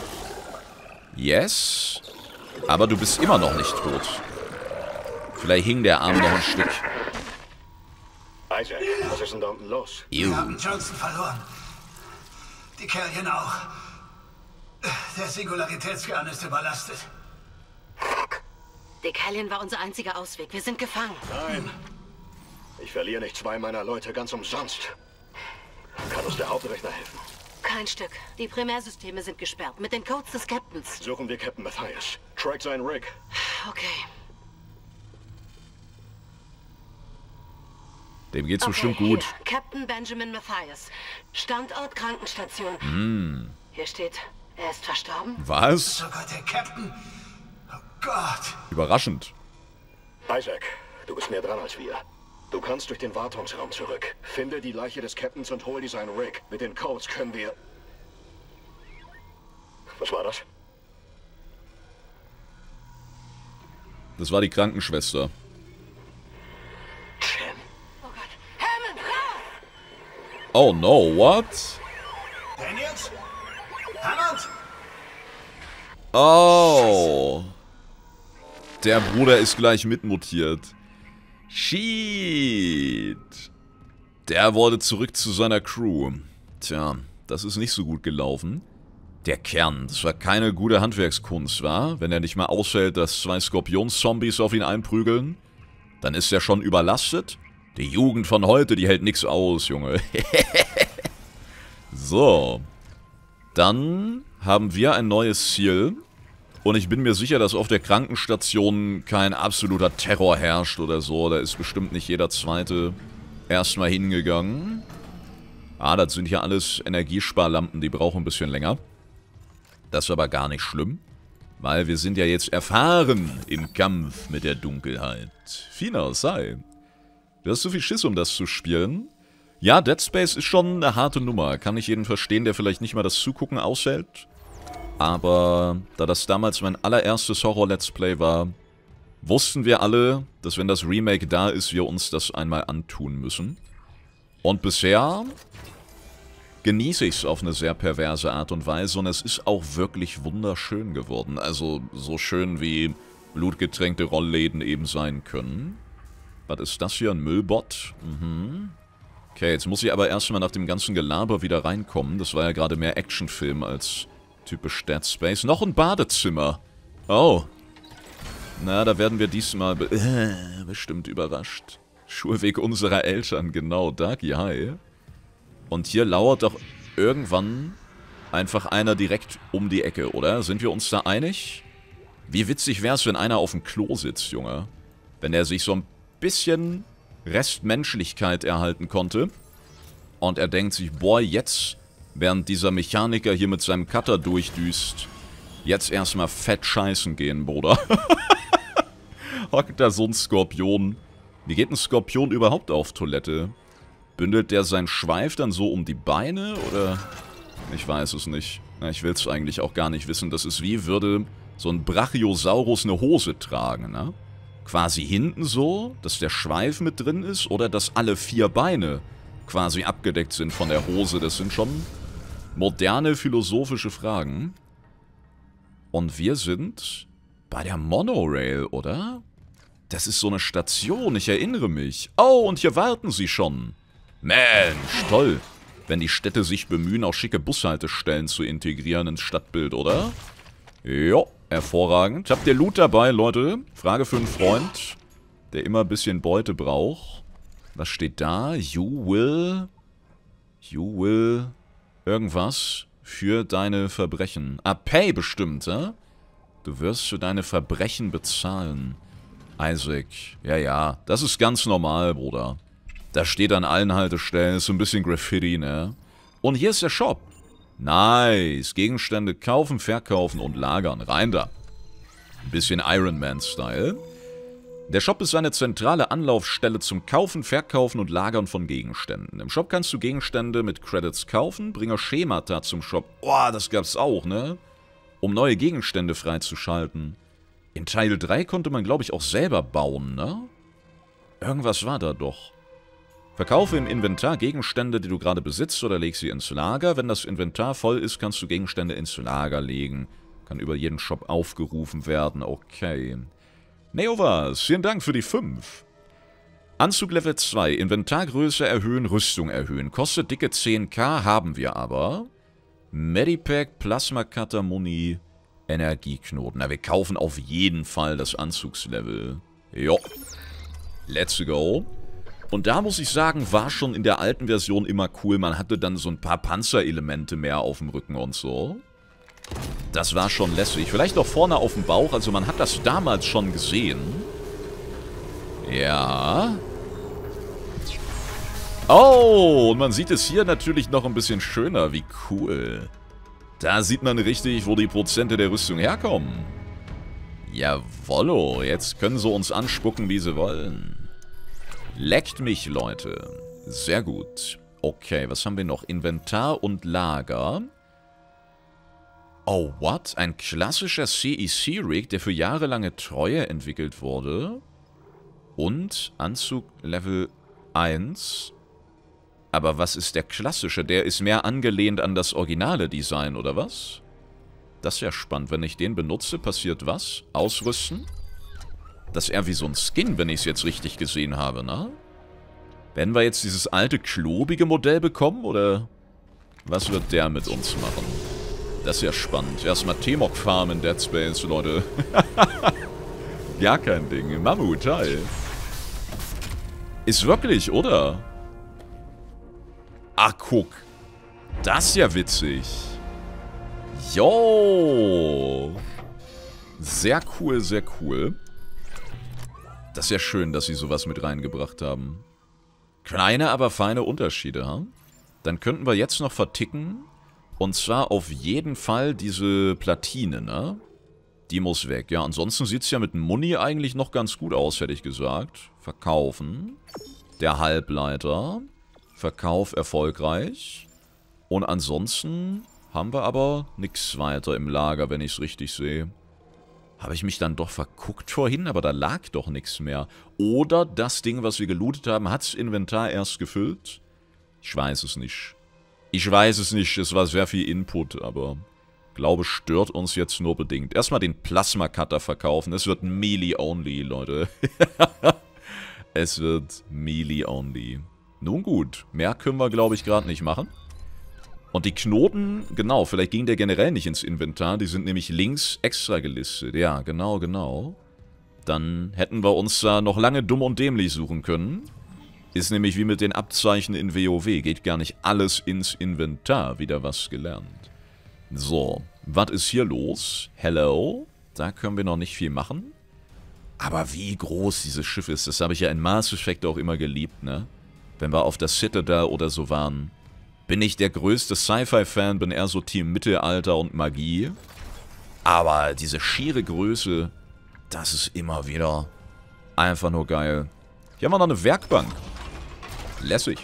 Yes. Aber du bist immer noch nicht tot. Vielleicht hing der Arm noch ein Stück. Isaac, was ist denn da unten los? Wir haben Johnson verloren. Die Kelvin auch. Der Singularitätskern ist überlastet. Die Kelvin war unser einziger Ausweg. Wir sind gefangen. Nein. Ich verliere nicht zwei meiner Leute ganz umsonst. Kann uns der Hauptrechner helfen? Kein Stück. Die Primärsysteme sind gesperrt. Mit den Codes des Captains. Suchen wir Captain Matthias. Track seinen Rig. Okay. Dem geht's okay, bestimmt gut. Hier. Captain Benjamin Matthias. Standort Krankenstation. Mm. Hier steht, er ist verstorben. Was? Sogar der Captain. Oh Gott. Überraschend. Isaac, du bist mehr dran als wir. Du kannst durch den Wartungsraum zurück. Finde die Leiche des Captains und hol dir seinen Rig. Mit den Codes können wir... Was war das? Das war die Krankenschwester. Oh Gott. Oh no, what? Daniels? Hammond? Oh. Der Bruder ist gleich mitmutiert. Shit. Der wollte zurück zu seiner Crew. Tja, das ist nicht so gut gelaufen. Der Kern, das war keine gute Handwerkskunst, wa? Wenn er nicht mal aushält, dass zwei Skorpions-Zombies auf ihn einprügeln, dann ist er schon überlastet. Die Jugend von heute, die hält nichts aus, Junge. So. Dann haben wir ein neues Ziel. Und ich bin mir sicher, dass auf der Krankenstation kein absoluter Terror herrscht oder so. Da ist bestimmt nicht jeder Zweite erstmal hingegangen. Ah, das sind ja alles Energiesparlampen, die brauchen ein bisschen länger. Das ist aber gar nicht schlimm, weil wir sind ja jetzt erfahren im Kampf mit der Dunkelheit. Fina, sei. Du hast so viel Schiss, um das zu spielen. Ja, Dead Space ist schon eine harte Nummer. Kann ich jeden verstehen, der vielleicht nicht mal das Zugucken aushält. Aber da das damals mein allererstes Horror-Let's Play war, wussten wir alle, dass wenn das Remake da ist, wir uns das einmal antun müssen. Und bisher genieße ich es auf eine sehr perverse Art und Weise und es ist auch wirklich wunderschön geworden. Also so schön wie blutgetränkte Rollläden eben sein können. Was ist das hier? Ein Müllbot? Mhm. Okay, jetzt muss ich aber erstmal nach dem ganzen Gelaber wieder reinkommen. Das war ja gerade mehr Actionfilm als typisch Dead Space. Noch ein Badezimmer. Oh. Na, da werden wir diesmal be äh, bestimmt überrascht. Schulweg unserer Eltern, genau. Dagi, hi. Und hier lauert doch irgendwann einfach einer direkt um die Ecke, oder? Sind wir uns da einig? Wie witzig wäre es, wenn einer auf dem Klo sitzt, Junge. Wenn er sich so ein bisschen Restmenschlichkeit erhalten konnte. Und er denkt sich, boah, jetzt, während dieser Mechaniker hier mit seinem Cutter durchdüst, jetzt erstmal fett scheißen gehen, Bruder. Hockt da so ein Skorpion. Wie geht ein Skorpion überhaupt auf Toilette? Bündelt der seinen Schweif dann so um die Beine, oder? Ich weiß es nicht. Na, ich will es eigentlich auch gar nicht wissen. Das ist wie, würde so ein Brachiosaurus eine Hose tragen, ne? Quasi hinten so, dass der Schweif mit drin ist, oder dass alle vier Beine quasi abgedeckt sind von der Hose. Das sind schon moderne philosophische Fragen. Und wir sind bei der Monorail, oder? Das ist so eine Station, ich erinnere mich. Oh, und hier warten sie schon. Mensch, toll. Wenn die Städte sich bemühen, auch schicke Bushaltestellen zu integrieren ins Stadtbild, oder? Jo, hervorragend. Habt ihr Loot dabei, Leute? Frage für einen Freund, der immer ein bisschen Beute braucht. Was steht da? You will... You will... Irgendwas für deine Verbrechen. Ah, Pay bestimmt, hä? Du wirst für deine Verbrechen bezahlen. Isaac. Ja, ja. Das ist ganz normal, Bruder. Da steht an allen Haltestellen, ist so ein bisschen Graffiti, ne? Und hier ist der Shop. Nice. Gegenstände kaufen, verkaufen und lagern. Rein da. Ein bisschen Iron Man-Style. Der Shop ist eine zentrale Anlaufstelle zum Kaufen, Verkaufen und Lagern von Gegenständen. Im Shop kannst du Gegenstände mit Credits kaufen, bringe Schemata zum Shop. Oh, das gab's auch, ne? Um neue Gegenstände freizuschalten. In Teil drei konnte man, glaube ich, auch selber bauen, ne? Irgendwas war da doch. Verkaufe im Inventar Gegenstände, die du gerade besitzt, oder leg sie ins Lager. Wenn das Inventar voll ist, kannst du Gegenstände ins Lager legen. Kann über jeden Shop aufgerufen werden. Okay. Neovas, vielen Dank für die fünf. Anzug Level zwei. Inventargröße erhöhen, Rüstung erhöhen. Kostet dicke zehn K, haben wir aber. Medipack, Plasma Cutter, Muni, Energieknoten. Na, wir kaufen auf jeden Fall das Anzugslevel. Jo. Let's go. Und da muss ich sagen, war schon in der alten Version immer cool. Man hatte dann so ein paar Panzerelemente mehr auf dem Rücken und so. Das war schon lässig. Vielleicht auch vorne auf dem Bauch. Also man hat das damals schon gesehen. Ja. Oh, und man sieht es hier natürlich noch ein bisschen schöner. Wie cool. Da sieht man richtig, wo die Prozente der Rüstung herkommen. Jawollo, jetzt können sie uns anspucken, wie sie wollen. Leckt mich, Leute. Sehr gut. Okay, was haben wir noch? Inventar und Lager. Oh, what? Ein klassischer C E C-Rig, der für jahrelange Treue entwickelt wurde. Und Anzug Level eins. Aber was ist der klassische? Der ist mehr angelehnt an das originale Design, oder was? Das ist ja spannend. Wenn ich den benutze, passiert was? Ausrüsten? Das ist eher wie so ein Skin, wenn ich es jetzt richtig gesehen habe, ne? Werden wir jetzt dieses alte, klobige Modell bekommen, oder was wird der mit uns machen? Das ist ja spannend. Erstmal T-Mog Farm in Dead Space, Leute. Gar kein Ding. Mammut, hi. Ist wirklich, oder? Ach, guck. Das ist ja witzig. Jo. Sehr cool, sehr cool. Das ist ja schön, dass sie sowas mit reingebracht haben. Kleine, aber feine Unterschiede, ha? Dann könnten wir jetzt noch verticken. Und zwar auf jeden Fall diese Platine, ne? Die muss weg. Ja, ansonsten sieht es ja mit Muni eigentlich noch ganz gut aus, hätte ich gesagt. Verkaufen. Der Halbleiter. Verkauf erfolgreich. Und ansonsten haben wir aber nichts weiter im Lager, wenn ich es richtig sehe. Habe ich mich dann doch verguckt vorhin, aber da lag doch nichts mehr. Oder das Ding, was wir gelootet haben, hat das Inventar erst gefüllt? Ich weiß es nicht. Ich weiß es nicht, es war sehr viel Input, aber glaube, stört uns jetzt nur bedingt. Erstmal den Plasma-Cutter verkaufen. Es wird Melee-only, Leute. Es wird Melee-only. Nun gut, mehr können wir, glaube ich, gerade nicht machen. Und die Knoten, genau, vielleicht ging der generell nicht ins Inventar. Die sind nämlich links extra gelistet. Ja, genau, genau. Dann hätten wir uns da noch lange dumm und dämlich suchen können. Ist nämlich wie mit den Abzeichen in WoW. Geht gar nicht alles ins Inventar. Wieder was gelernt. So, was ist hier los? Hello? Da können wir noch nicht viel machen. Aber wie groß dieses Schiff ist, das habe ich ja in Mass Effect auch immer geliebt, ne? Wenn wir auf der Citadel oder so waren. Bin ich der größte Sci-Fi-Fan, bin eher so Team Mittelalter und Magie. Aber diese schiere Größe, das ist immer wieder einfach nur geil. Hier haben wir noch eine Werkbank. Lässig.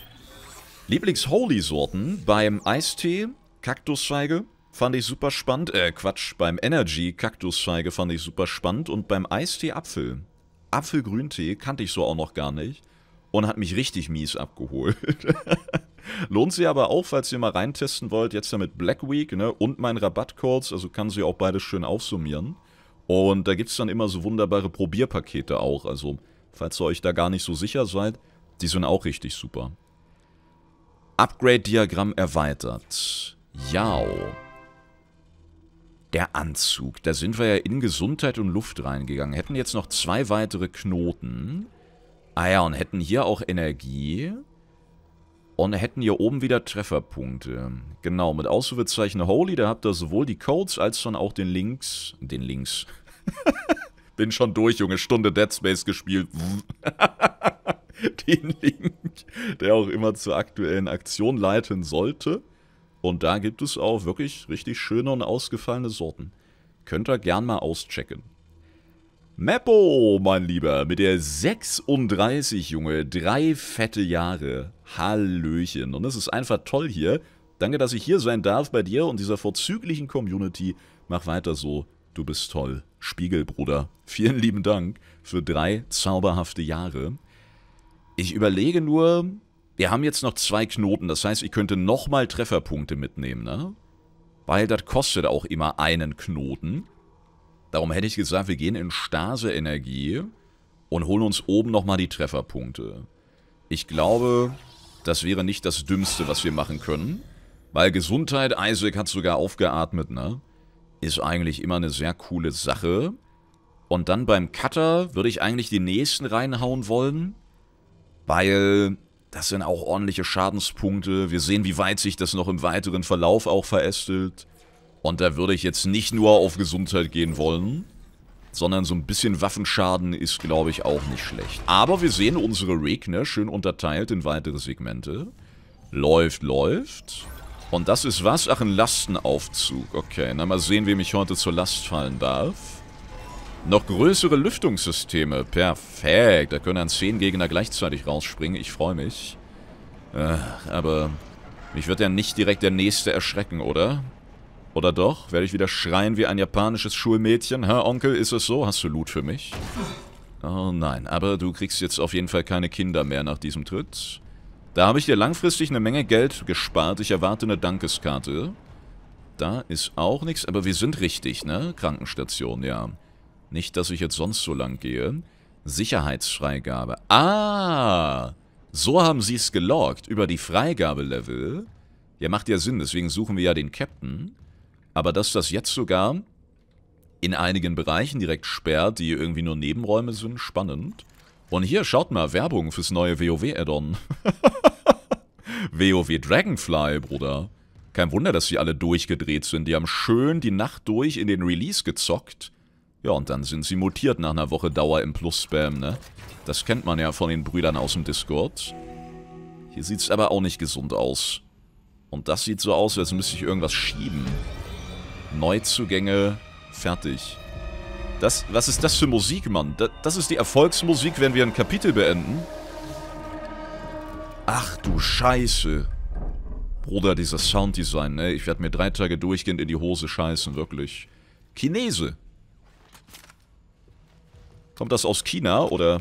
Lieblings-Holy-Sorten beim Eistee, Kaktusfeige, fand ich super spannend. Äh, Quatsch, beim Energy, Kaktusfeige fand ich super spannend. Und beim Eistee Apfel. Apfelgrüntee kannte ich so auch noch gar nicht. Und hat mich richtig mies abgeholt. Lohnt sich aber auch, falls ihr mal reintesten wollt, jetzt ja mit Black Week, ne, und meinen Rabattcodes, also kann sie auch beides schön aufsummieren. Und da gibt es dann immer so wunderbare Probierpakete auch, also falls ihr euch da gar nicht so sicher seid, die sind auch richtig super. Upgrade-Diagramm erweitert. Jau. Der Anzug, da sind wir ja in Gesundheit und Luft reingegangen, hätten jetzt noch zwei weitere Knoten. Ah ja, und hätten hier auch Energie. Und hätten hier oben wieder Trefferpunkte. Genau, mit Ausrufezeichen Holy, da habt ihr sowohl die Codes als dann auch den Links. Den Links. Bin schon durch, Junge. Stunde Dead Space gespielt. Den Link, der auch immer zur aktuellen Aktion leiten sollte. Und da gibt es auch wirklich richtig schöne und ausgefallene Sorten. Könnt ihr gern mal auschecken. Meppo, mein Lieber, mit der sechsunddreißig, Junge, drei fette Jahre. Hallöchen. Und es ist einfach toll hier. Danke, dass ich hier sein darf bei dir und dieser vorzüglichen Community. Mach weiter so. Du bist toll. Spiegelbruder. Vielen lieben Dank für drei zauberhafte Jahre. Ich überlege nur, wir haben jetzt noch zwei Knoten. Das heißt, ich könnte nochmal Trefferpunkte mitnehmen, ne? Weil das kostet auch immer einen Knoten. Darum hätte ich gesagt, wir gehen in Stase-Energie und holen uns oben nochmal die Trefferpunkte. Ich glaube, das wäre nicht das Dümmste, was wir machen können. Weil Gesundheit, Isaac hat sogar aufgeatmet, ne? Ist eigentlich immer eine sehr coole Sache. Und dann beim Cutter würde ich eigentlich die nächsten reinhauen wollen. Weil das sind auch ordentliche Schadenspunkte. Wir sehen, wie weit sich das noch im weiteren Verlauf auch verästelt. Und da würde ich jetzt nicht nur auf Gesundheit gehen wollen, sondern so ein bisschen Waffenschaden ist, glaube ich, auch nicht schlecht. Aber wir sehen unsere Rig, ne, schön unterteilt in weitere Segmente. Läuft, läuft. Und das ist was? Ach, ein Lastenaufzug. Okay, na mal sehen, wem ich heute zur Last fallen darf. Noch größere Lüftungssysteme. Perfekt. Da können dann zehn Gegner gleichzeitig rausspringen. Ich freue mich. Äh, aber mich wird ja nicht direkt der Nächste erschrecken, oder? Oder doch? Werde ich wieder schreien wie ein japanisches Schulmädchen? Hä, Onkel, ist es so? Hast du Loot für mich? Oh nein, aber du kriegst jetzt auf jeden Fall keine Kinder mehr nach diesem Tritt. Da habe ich dir langfristig eine Menge Geld gespart. Ich erwarte eine Dankeskarte. Da ist auch nichts, aber wir sind richtig, ne? Krankenstation, ja. Nicht, dass ich jetzt sonst so lang gehe. Sicherheitsfreigabe. Ah! So haben sie es geloggt. Über die Freigabelevel. Ja, macht ja Sinn, deswegen suchen wir ja den Captain. Aber dass das jetzt sogar in einigen Bereichen direkt sperrt, die irgendwie nur Nebenräume sind, spannend. Und hier, schaut mal, Werbung fürs neue WoW-Add-on. WoW Dragonfly, Bruder. Kein Wunder, dass die alle durchgedreht sind. Die haben schön die Nacht durch in den Release gezockt. Ja, und dann sind sie mutiert nach einer Woche Dauer im Plus-Spam, ne? Das kennt man ja von den Brüdern aus dem Discord. Hier sieht es aber auch nicht gesund aus. Und das sieht so aus, als müsste ich irgendwas schieben. Neuzugänge, fertig. Das, was ist das für Musik, Mann? Das, das ist die Erfolgsmusik, wenn wir ein Kapitel beenden. Ach du Scheiße. Bruder, dieser Sounddesign, ne? Ich werde mir drei Tage durchgehend in die Hose scheißen, wirklich. Chinese. Kommt das aus China, oder?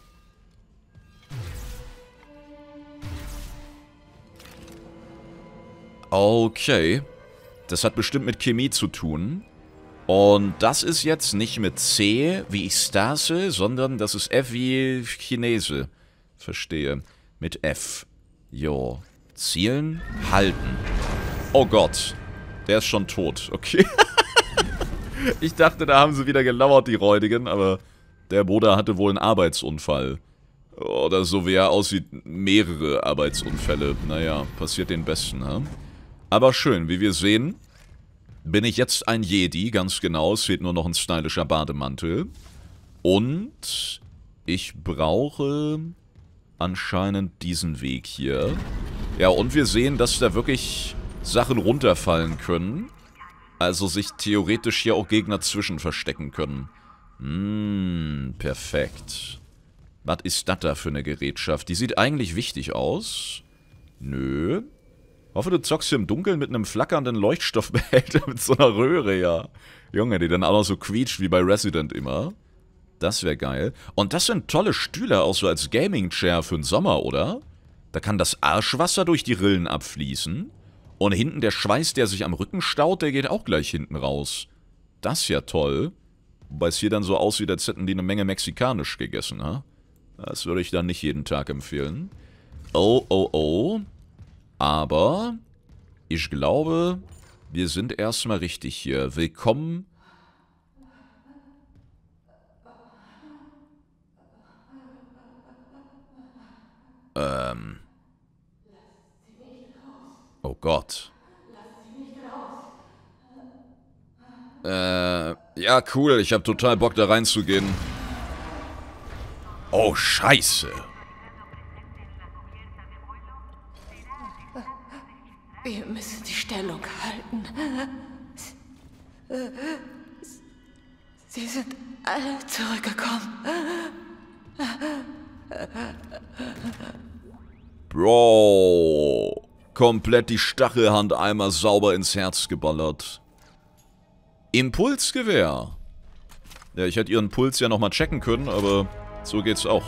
Okay. Das hat bestimmt mit Chemie zu tun. Und das ist jetzt nicht mit C wie Stase, sondern das ist F wie Chinese. Verstehe. Mit F. Jo. Zielen, halten. Oh Gott. Der ist schon tot. Okay. Ich dachte, da haben sie wieder gelauert, die Räudigen, aber der Bruder hatte wohl einen Arbeitsunfall. Oder so wie er aussieht, mehrere Arbeitsunfälle. Naja, passiert den Besten, ha? Aber schön, wie wir sehen, bin ich jetzt ein Jedi, ganz genau. Es fehlt nur noch ein stylischer Bademantel. Und ich brauche anscheinend diesen Weg hier. Ja, und wir sehen, dass da wirklich Sachen runterfallen können. Also sich theoretisch hier auch Gegner zwischen verstecken können. Hm, perfekt. Was ist das da für eine Gerätschaft? Die sieht eigentlich wichtig aus. Nö. Hoffe, du zockst hier im Dunkeln mit einem flackernden Leuchtstoffbehälter mit so einer Röhre, ja. Junge, die dann auch noch so quietscht wie bei Resident immer. Das wäre geil. Und das sind tolle Stühle, auch so als Gaming-Chair für den Sommer, oder? Da kann das Arschwasser durch die Rillen abfließen. Und hinten der Schweiß, der sich am Rücken staut, der geht auch gleich hinten raus. Das ist ja toll. Wobei es hier dann so aussieht, als hätten die eine Menge Mexikanisch gegessen, ha? Das würde ich dann nicht jeden Tag empfehlen. Oh, oh, oh. Aber ich glaube, wir sind erstmal richtig hier. Willkommen. Ähm. Oh Gott. Äh, ja, cool. Ich habe total Bock, da reinzugehen. Oh, Scheiße. Wir müssen die Stellung halten. Sie sind alle zurückgekommen. Bro. Komplett die Stachelhand einmal sauber ins Herz geballert. Impulsgewehr. Ja, ich hätte ihren Puls ja nochmal checken können, aber so geht's auch.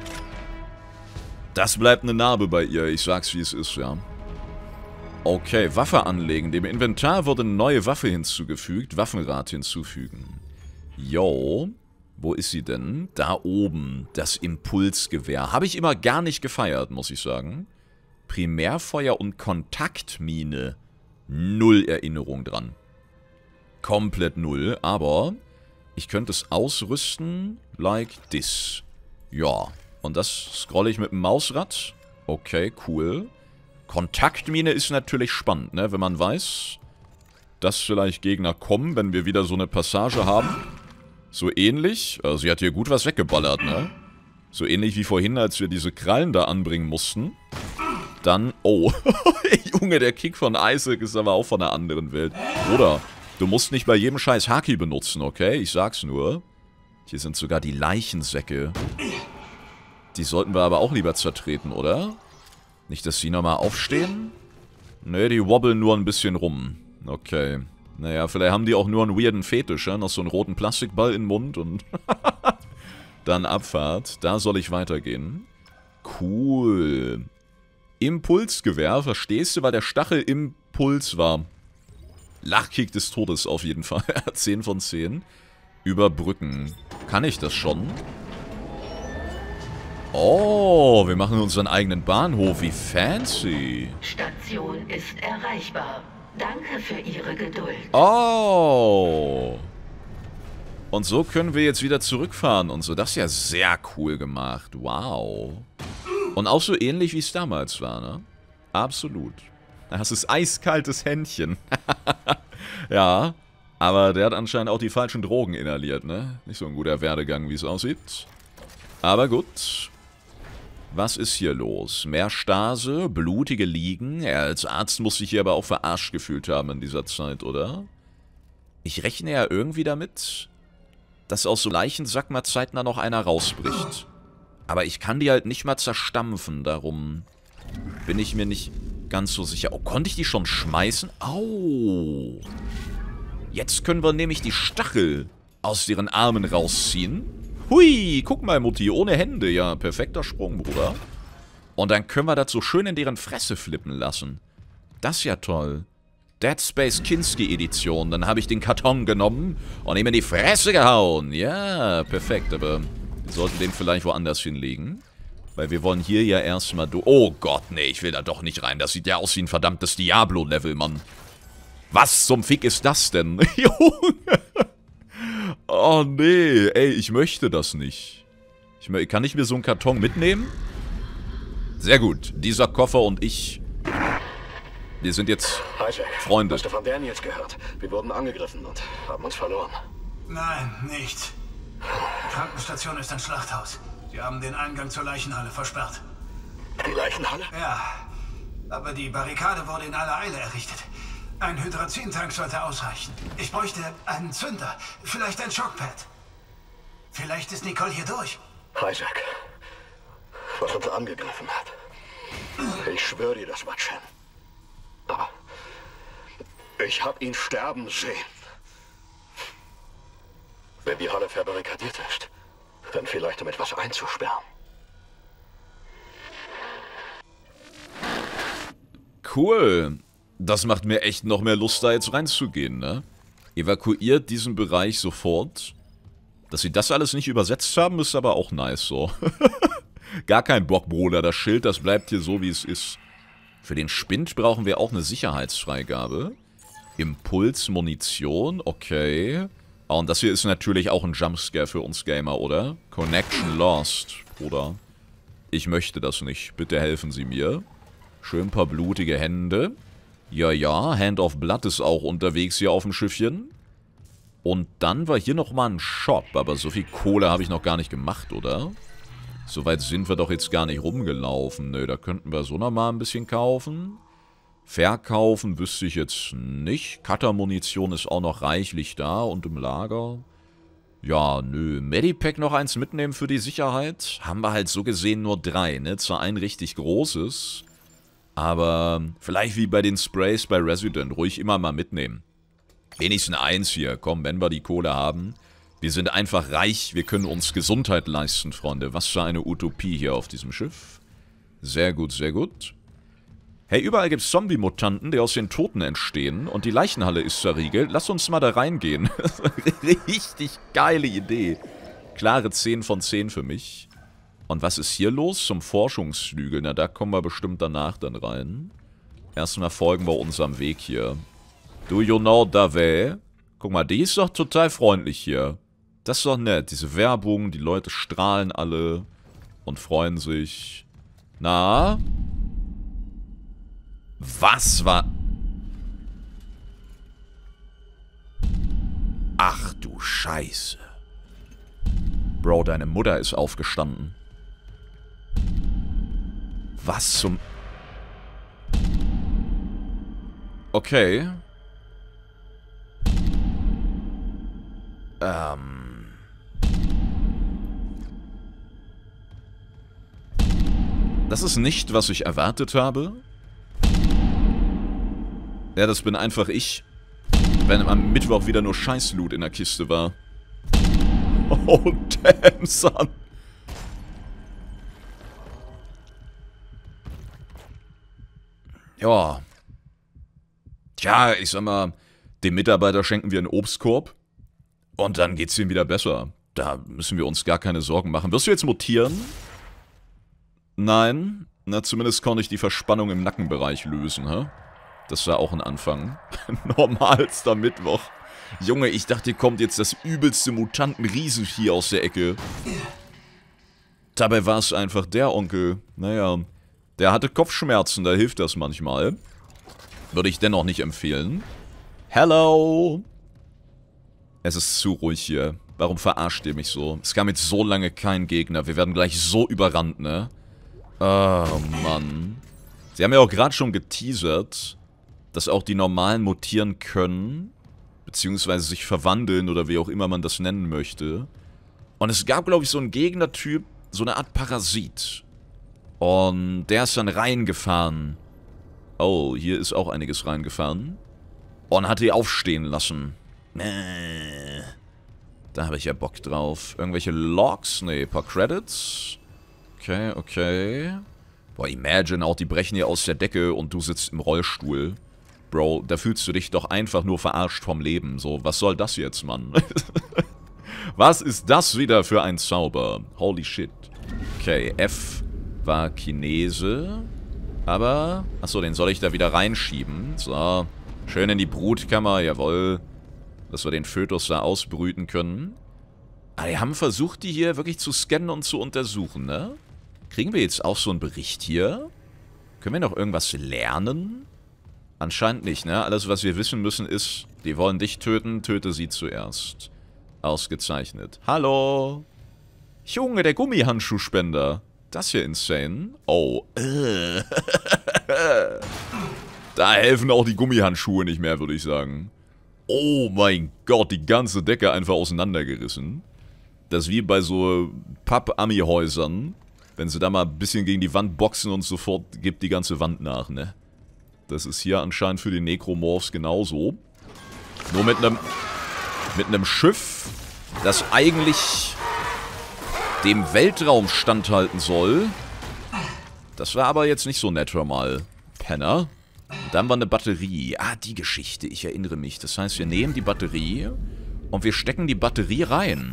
Das bleibt eine Narbe bei ihr, ich sag's wie es ist, ja. Okay, Waffe anlegen. Dem Inventar wurde eine neue Waffe hinzugefügt. Waffenrad hinzufügen. Jo. Wo ist sie denn? Da oben. Das Impulsgewehr. Habe ich immer gar nicht gefeiert, muss ich sagen. Primärfeuer und Kontaktmine. Null Erinnerung dran. Komplett null. Aber ich könnte es ausrüsten like this. Ja. Und das scrolle ich mit dem Mausrad. Okay, cool. Kontaktmine ist natürlich spannend, ne? Wenn man weiß, dass vielleicht Gegner kommen, wenn wir wieder so eine Passage haben. So ähnlich. Also sie hat hier gut was weggeballert, ne? So ähnlich wie vorhin, als wir diese Krallen da anbringen mussten. Dann, oh. Junge, der Kick von Isaac ist aber auch von einer anderen Welt. Oder, du musst nicht bei jedem Scheiß Haki benutzen, okay? Ich sag's nur. Hier sind sogar die Leichensäcke. Die sollten wir aber auch lieber zertreten, oder? Nicht, dass sie nochmal aufstehen? Ne, die wobbeln nur ein bisschen rum. Okay. Naja, vielleicht haben die auch nur einen weirden Fetisch, ja? Noch so einen roten Plastikball im Mund und dann Abfahrt. Da soll ich weitergehen. Cool. Impulsgewehr, verstehst du, weil der Stachel Impuls war. Lachkick des Todes auf jeden Fall. zehn von zehn. Überbrücken. Kann ich das schon? Oh, wir machen unseren eigenen Bahnhof. Wie fancy. Station ist erreichbar. Danke für Ihre Geduld. Oh. Und so können wir jetzt wieder zurückfahren und so. Das ist ja sehr cool gemacht. Wow. Und auch so ähnlich, wie es damals war, ne? Absolut. Das ist eiskaltes Händchen. Ja, aber der hat anscheinend auch die falschen Drogen inhaliert, ne? Nicht so ein guter Werdegang, wie es aussieht. Aber gut. Was ist hier los? Mehr Stase, blutige Liegen. Er als Arzt muss sich hier aber auch verarscht gefühlt haben in dieser Zeit, oder? Ich rechne ja irgendwie damit, dass aus so Leichensack mal zeitnah noch einer rausbricht. Aber ich kann die halt nicht mal zerstampfen, darum bin ich mir nicht ganz so sicher. Oh, konnte ich die schon schmeißen? Au! Jetzt können wir nämlich die Stachel aus deren Armen rausziehen. Hui, guck mal, Mutti, ohne Hände. Ja, perfekter Sprung, Bruder. Und dann können wir das so schön in deren Fresse flippen lassen. Das ist ja toll. Dead Space Kinski Edition. Dann habe ich den Karton genommen und ihm in die Fresse gehauen. Ja, perfekt, aber wir sollten den vielleicht woanders hinlegen. Weil wir wollen hier ja erstmal durch. Oh Gott, nee, ich will da doch nicht rein. Das sieht ja aus wie ein verdammtes Diablo-Level, Mann. Was zum Fick ist das denn? Junge! Oh nee, ey, ich möchte das nicht. Ich, kann ich mir so einen Karton mitnehmen? Sehr gut, dieser Koffer und ich, wir sind jetzt Isaac, Freunde. Hast du von Daniels gehört? Wir wurden angegriffen und haben uns verloren. Nein, nichts. Die Krankenstation ist ein Schlachthaus. Sie haben den Eingang zur Leichenhalle versperrt. Die Leichenhalle? Ja, aber die Barrikade wurde in aller Eile errichtet. Ein Hydrazintank sollte ausreichen. Ich bräuchte einen Zünder, vielleicht ein Schockpad. Vielleicht ist Nicole hier durch. Isaac, was uns angegriffen hat. Ich schwöre dir, das war Chen. Aber ich habe ihn sterben sehen. Wenn die Halle verbarrikadiert ist, dann vielleicht um etwas einzusperren. Cool. Das macht mir echt noch mehr Lust, da jetzt reinzugehen, ne? Evakuiert diesen Bereich sofort. Dass sie das alles nicht übersetzt haben, ist aber auch nice, so. Gar kein Bock, Bruder. Das Schild, das bleibt hier so, wie es ist. Für den Spind brauchen wir auch eine Sicherheitsfreigabe. Impuls, Munition, okay. Oh, und das hier ist natürlich auch ein Jumpscare für uns Gamer, oder? Connection lost, Bruder. Ich möchte das nicht. Bitte helfen Sie mir. Schön ein paar blutige Hände. Ja, ja, Hand of Blood ist auch unterwegs hier auf dem Schiffchen. Und dann war hier nochmal ein Shop, aber so viel Kohle habe ich noch gar nicht gemacht, oder? Soweit sind wir doch jetzt gar nicht rumgelaufen. Nö, da könnten wir so nochmal ein bisschen kaufen. Verkaufen wüsste ich jetzt nicht. Cutter-Munition ist auch noch reichlich da und im Lager. Ja, nö. Medipack noch eins mitnehmen für die Sicherheit. Haben wir halt so gesehen nur drei, ne? Zwar ein richtig großes, aber vielleicht wie bei den Sprays bei Resident, ruhig immer mal mitnehmen. Wenigstens eins hier, komm, wenn wir die Kohle haben. Wir sind einfach reich, wir können uns Gesundheit leisten, Freunde. Was für eine Utopie hier auf diesem Schiff. Sehr gut, sehr gut. Hey, überall gibt es Zombie-Mutanten, die aus den Toten entstehen und die Leichenhalle ist zerriegelt. Lass uns mal da reingehen. Richtig geile Idee. Klare zehn von zehn für mich. Und was ist hier los? Zum Forschungsflügel. Na, da kommen wir bestimmt danach dann rein. Erstmal folgen wir unserem Weg hier. Do you know Dave? Guck mal, die ist doch total freundlich hier. Das ist doch nett. Diese Werbung, die Leute strahlen alle und freuen sich. Na? Was war... Ach du Scheiße. Bro, deine Mutter ist aufgestanden. Was zum... Okay. Ähm... Das ist nicht, was ich erwartet habe. Ja, das bin einfach ich. Wenn am Mittwoch wieder nur Scheißloot in der Kiste war. Oh, damn, son. Ja. Tja, ich sag mal, dem Mitarbeiter schenken wir einen Obstkorb und dann geht's ihm wieder besser. Da müssen wir uns gar keine Sorgen machen. Wirst du jetzt mutieren? Nein. Na, zumindest konnte ich die Verspannung im Nackenbereich lösen, hä? Das war auch ein Anfang. Normalster Mittwoch. Junge, ich dachte, hier kommt jetzt das übelste Mutanten-Riesenvieh aus der Ecke. Dabei war es einfach der Onkel. Naja, der hatte Kopfschmerzen, da hilft das manchmal. Würde ich dennoch nicht empfehlen. Hello! Es ist zu ruhig hier. Warum verarscht ihr mich so? Es kam jetzt so lange kein Gegner. Wir werden gleich so überrannt, ne? Oh, Mann. Sie haben ja auch gerade schon geteasert, dass auch die Normalen mutieren können. Beziehungsweise sich verwandeln oder wie auch immer man das nennen möchte. Und es gab, glaube ich, so einen Gegnertyp, so eine Art Parasit. Und der ist dann reingefahren. Oh, hier ist auch einiges reingefahren. Und hat die aufstehen lassen. Äh, da habe ich ja Bock drauf. Irgendwelche Logs? Nee, ein paar Credits. Okay, okay. Boah, imagine auch, die brechen hier aus der Decke und du sitzt im Rollstuhl. Bro, da fühlst du dich doch einfach nur verarscht vom Leben. So, was soll das jetzt, Mann? Was ist das wieder für ein Zauber? Holy shit. Okay, F war Chinese. Aber, achso, den soll ich da wieder reinschieben. So, schön in die Brutkammer, jawohl. Dass wir den Fötus da ausbrüten können. Ah, die haben versucht, die hier wirklich zu scannen und zu untersuchen, ne? Kriegen wir jetzt auch so einen Bericht hier? Können wir noch irgendwas lernen? Anscheinend nicht, ne? Alles, was wir wissen müssen, ist, die wollen dich töten, töte sie zuerst. Ausgezeichnet. Hallo? Junge, der Gummihandschuhspender. Das hier insane. Oh. Äh. Da helfen auch die Gummihandschuhe nicht mehr, würde ich sagen. Oh mein Gott, die ganze Decke einfach auseinandergerissen. Das ist wie bei so Papp-Ami-Häusern. Wenn sie da mal ein bisschen gegen die Wand boxen und sofort gibt die ganze Wand nach, ne? Das ist hier anscheinend für die Necromorphs genauso. Nur mit einem mit einem Schiff, das eigentlich dem Weltraum standhalten soll. Das war aber jetzt nicht so nett, hör mal. Penner. Und dann war eine Batterie. Ah, die Geschichte, ich erinnere mich. Das heißt, wir nehmen die Batterie und wir stecken die Batterie rein.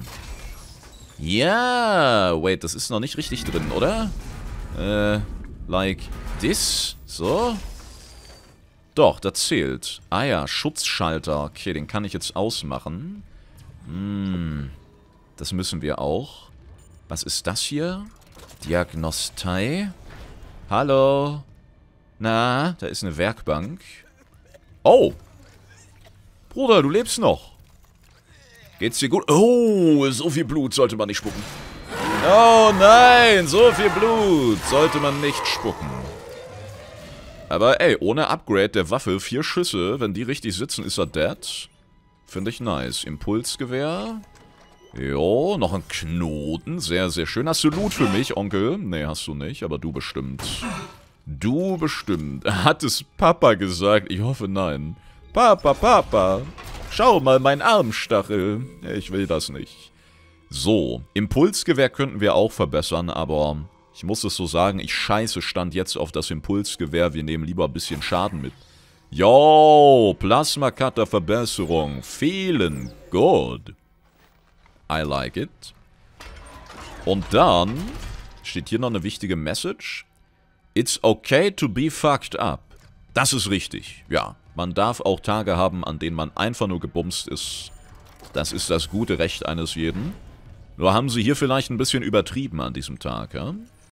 Ja, wait, das ist noch nicht richtig drin, oder? Äh, like this. So. Doch, das zählt. Ah ja, Schutzschalter. Okay, den kann ich jetzt ausmachen. Hm, das müssen wir auch. Was ist das hier? Diagnostei. Hallo? Na, da ist eine Werkbank. Oh! Bruder, du lebst noch. Geht's dir gut? Oh, so viel Blut sollte man nicht spucken. Oh nein, so viel Blut sollte man nicht spucken. Aber ey, ohne Upgrade der Waffe, vier Schüsse, wenn die richtig sitzen, ist er dead. Finde ich nice. Impulsgewehr. Jo, noch ein Knoten. Sehr, sehr schön. Hast du Loot für mich, Onkel? Nee, hast du nicht, aber du bestimmt. Du bestimmt. Hat es Papa gesagt? Ich hoffe, nein. Papa, Papa. Schau mal, mein Armstachel. Ich will das nicht. So, Impulsgewehr könnten wir auch verbessern, aber ich muss es so sagen, ich scheiße Stand jetzt auf das Impulsgewehr. Wir nehmen lieber ein bisschen Schaden mit. Yo, Plasma-Cutter-Verbesserung. Vielen good. I like it. Und dann steht hier noch eine wichtige Message. It's okay to be fucked up. Das ist richtig, ja. Man darf auch Tage haben, an denen man einfach nur gebumst ist. Das ist das gute Recht eines jeden. Nur haben sie hier vielleicht ein bisschen übertrieben an diesem Tag, ja?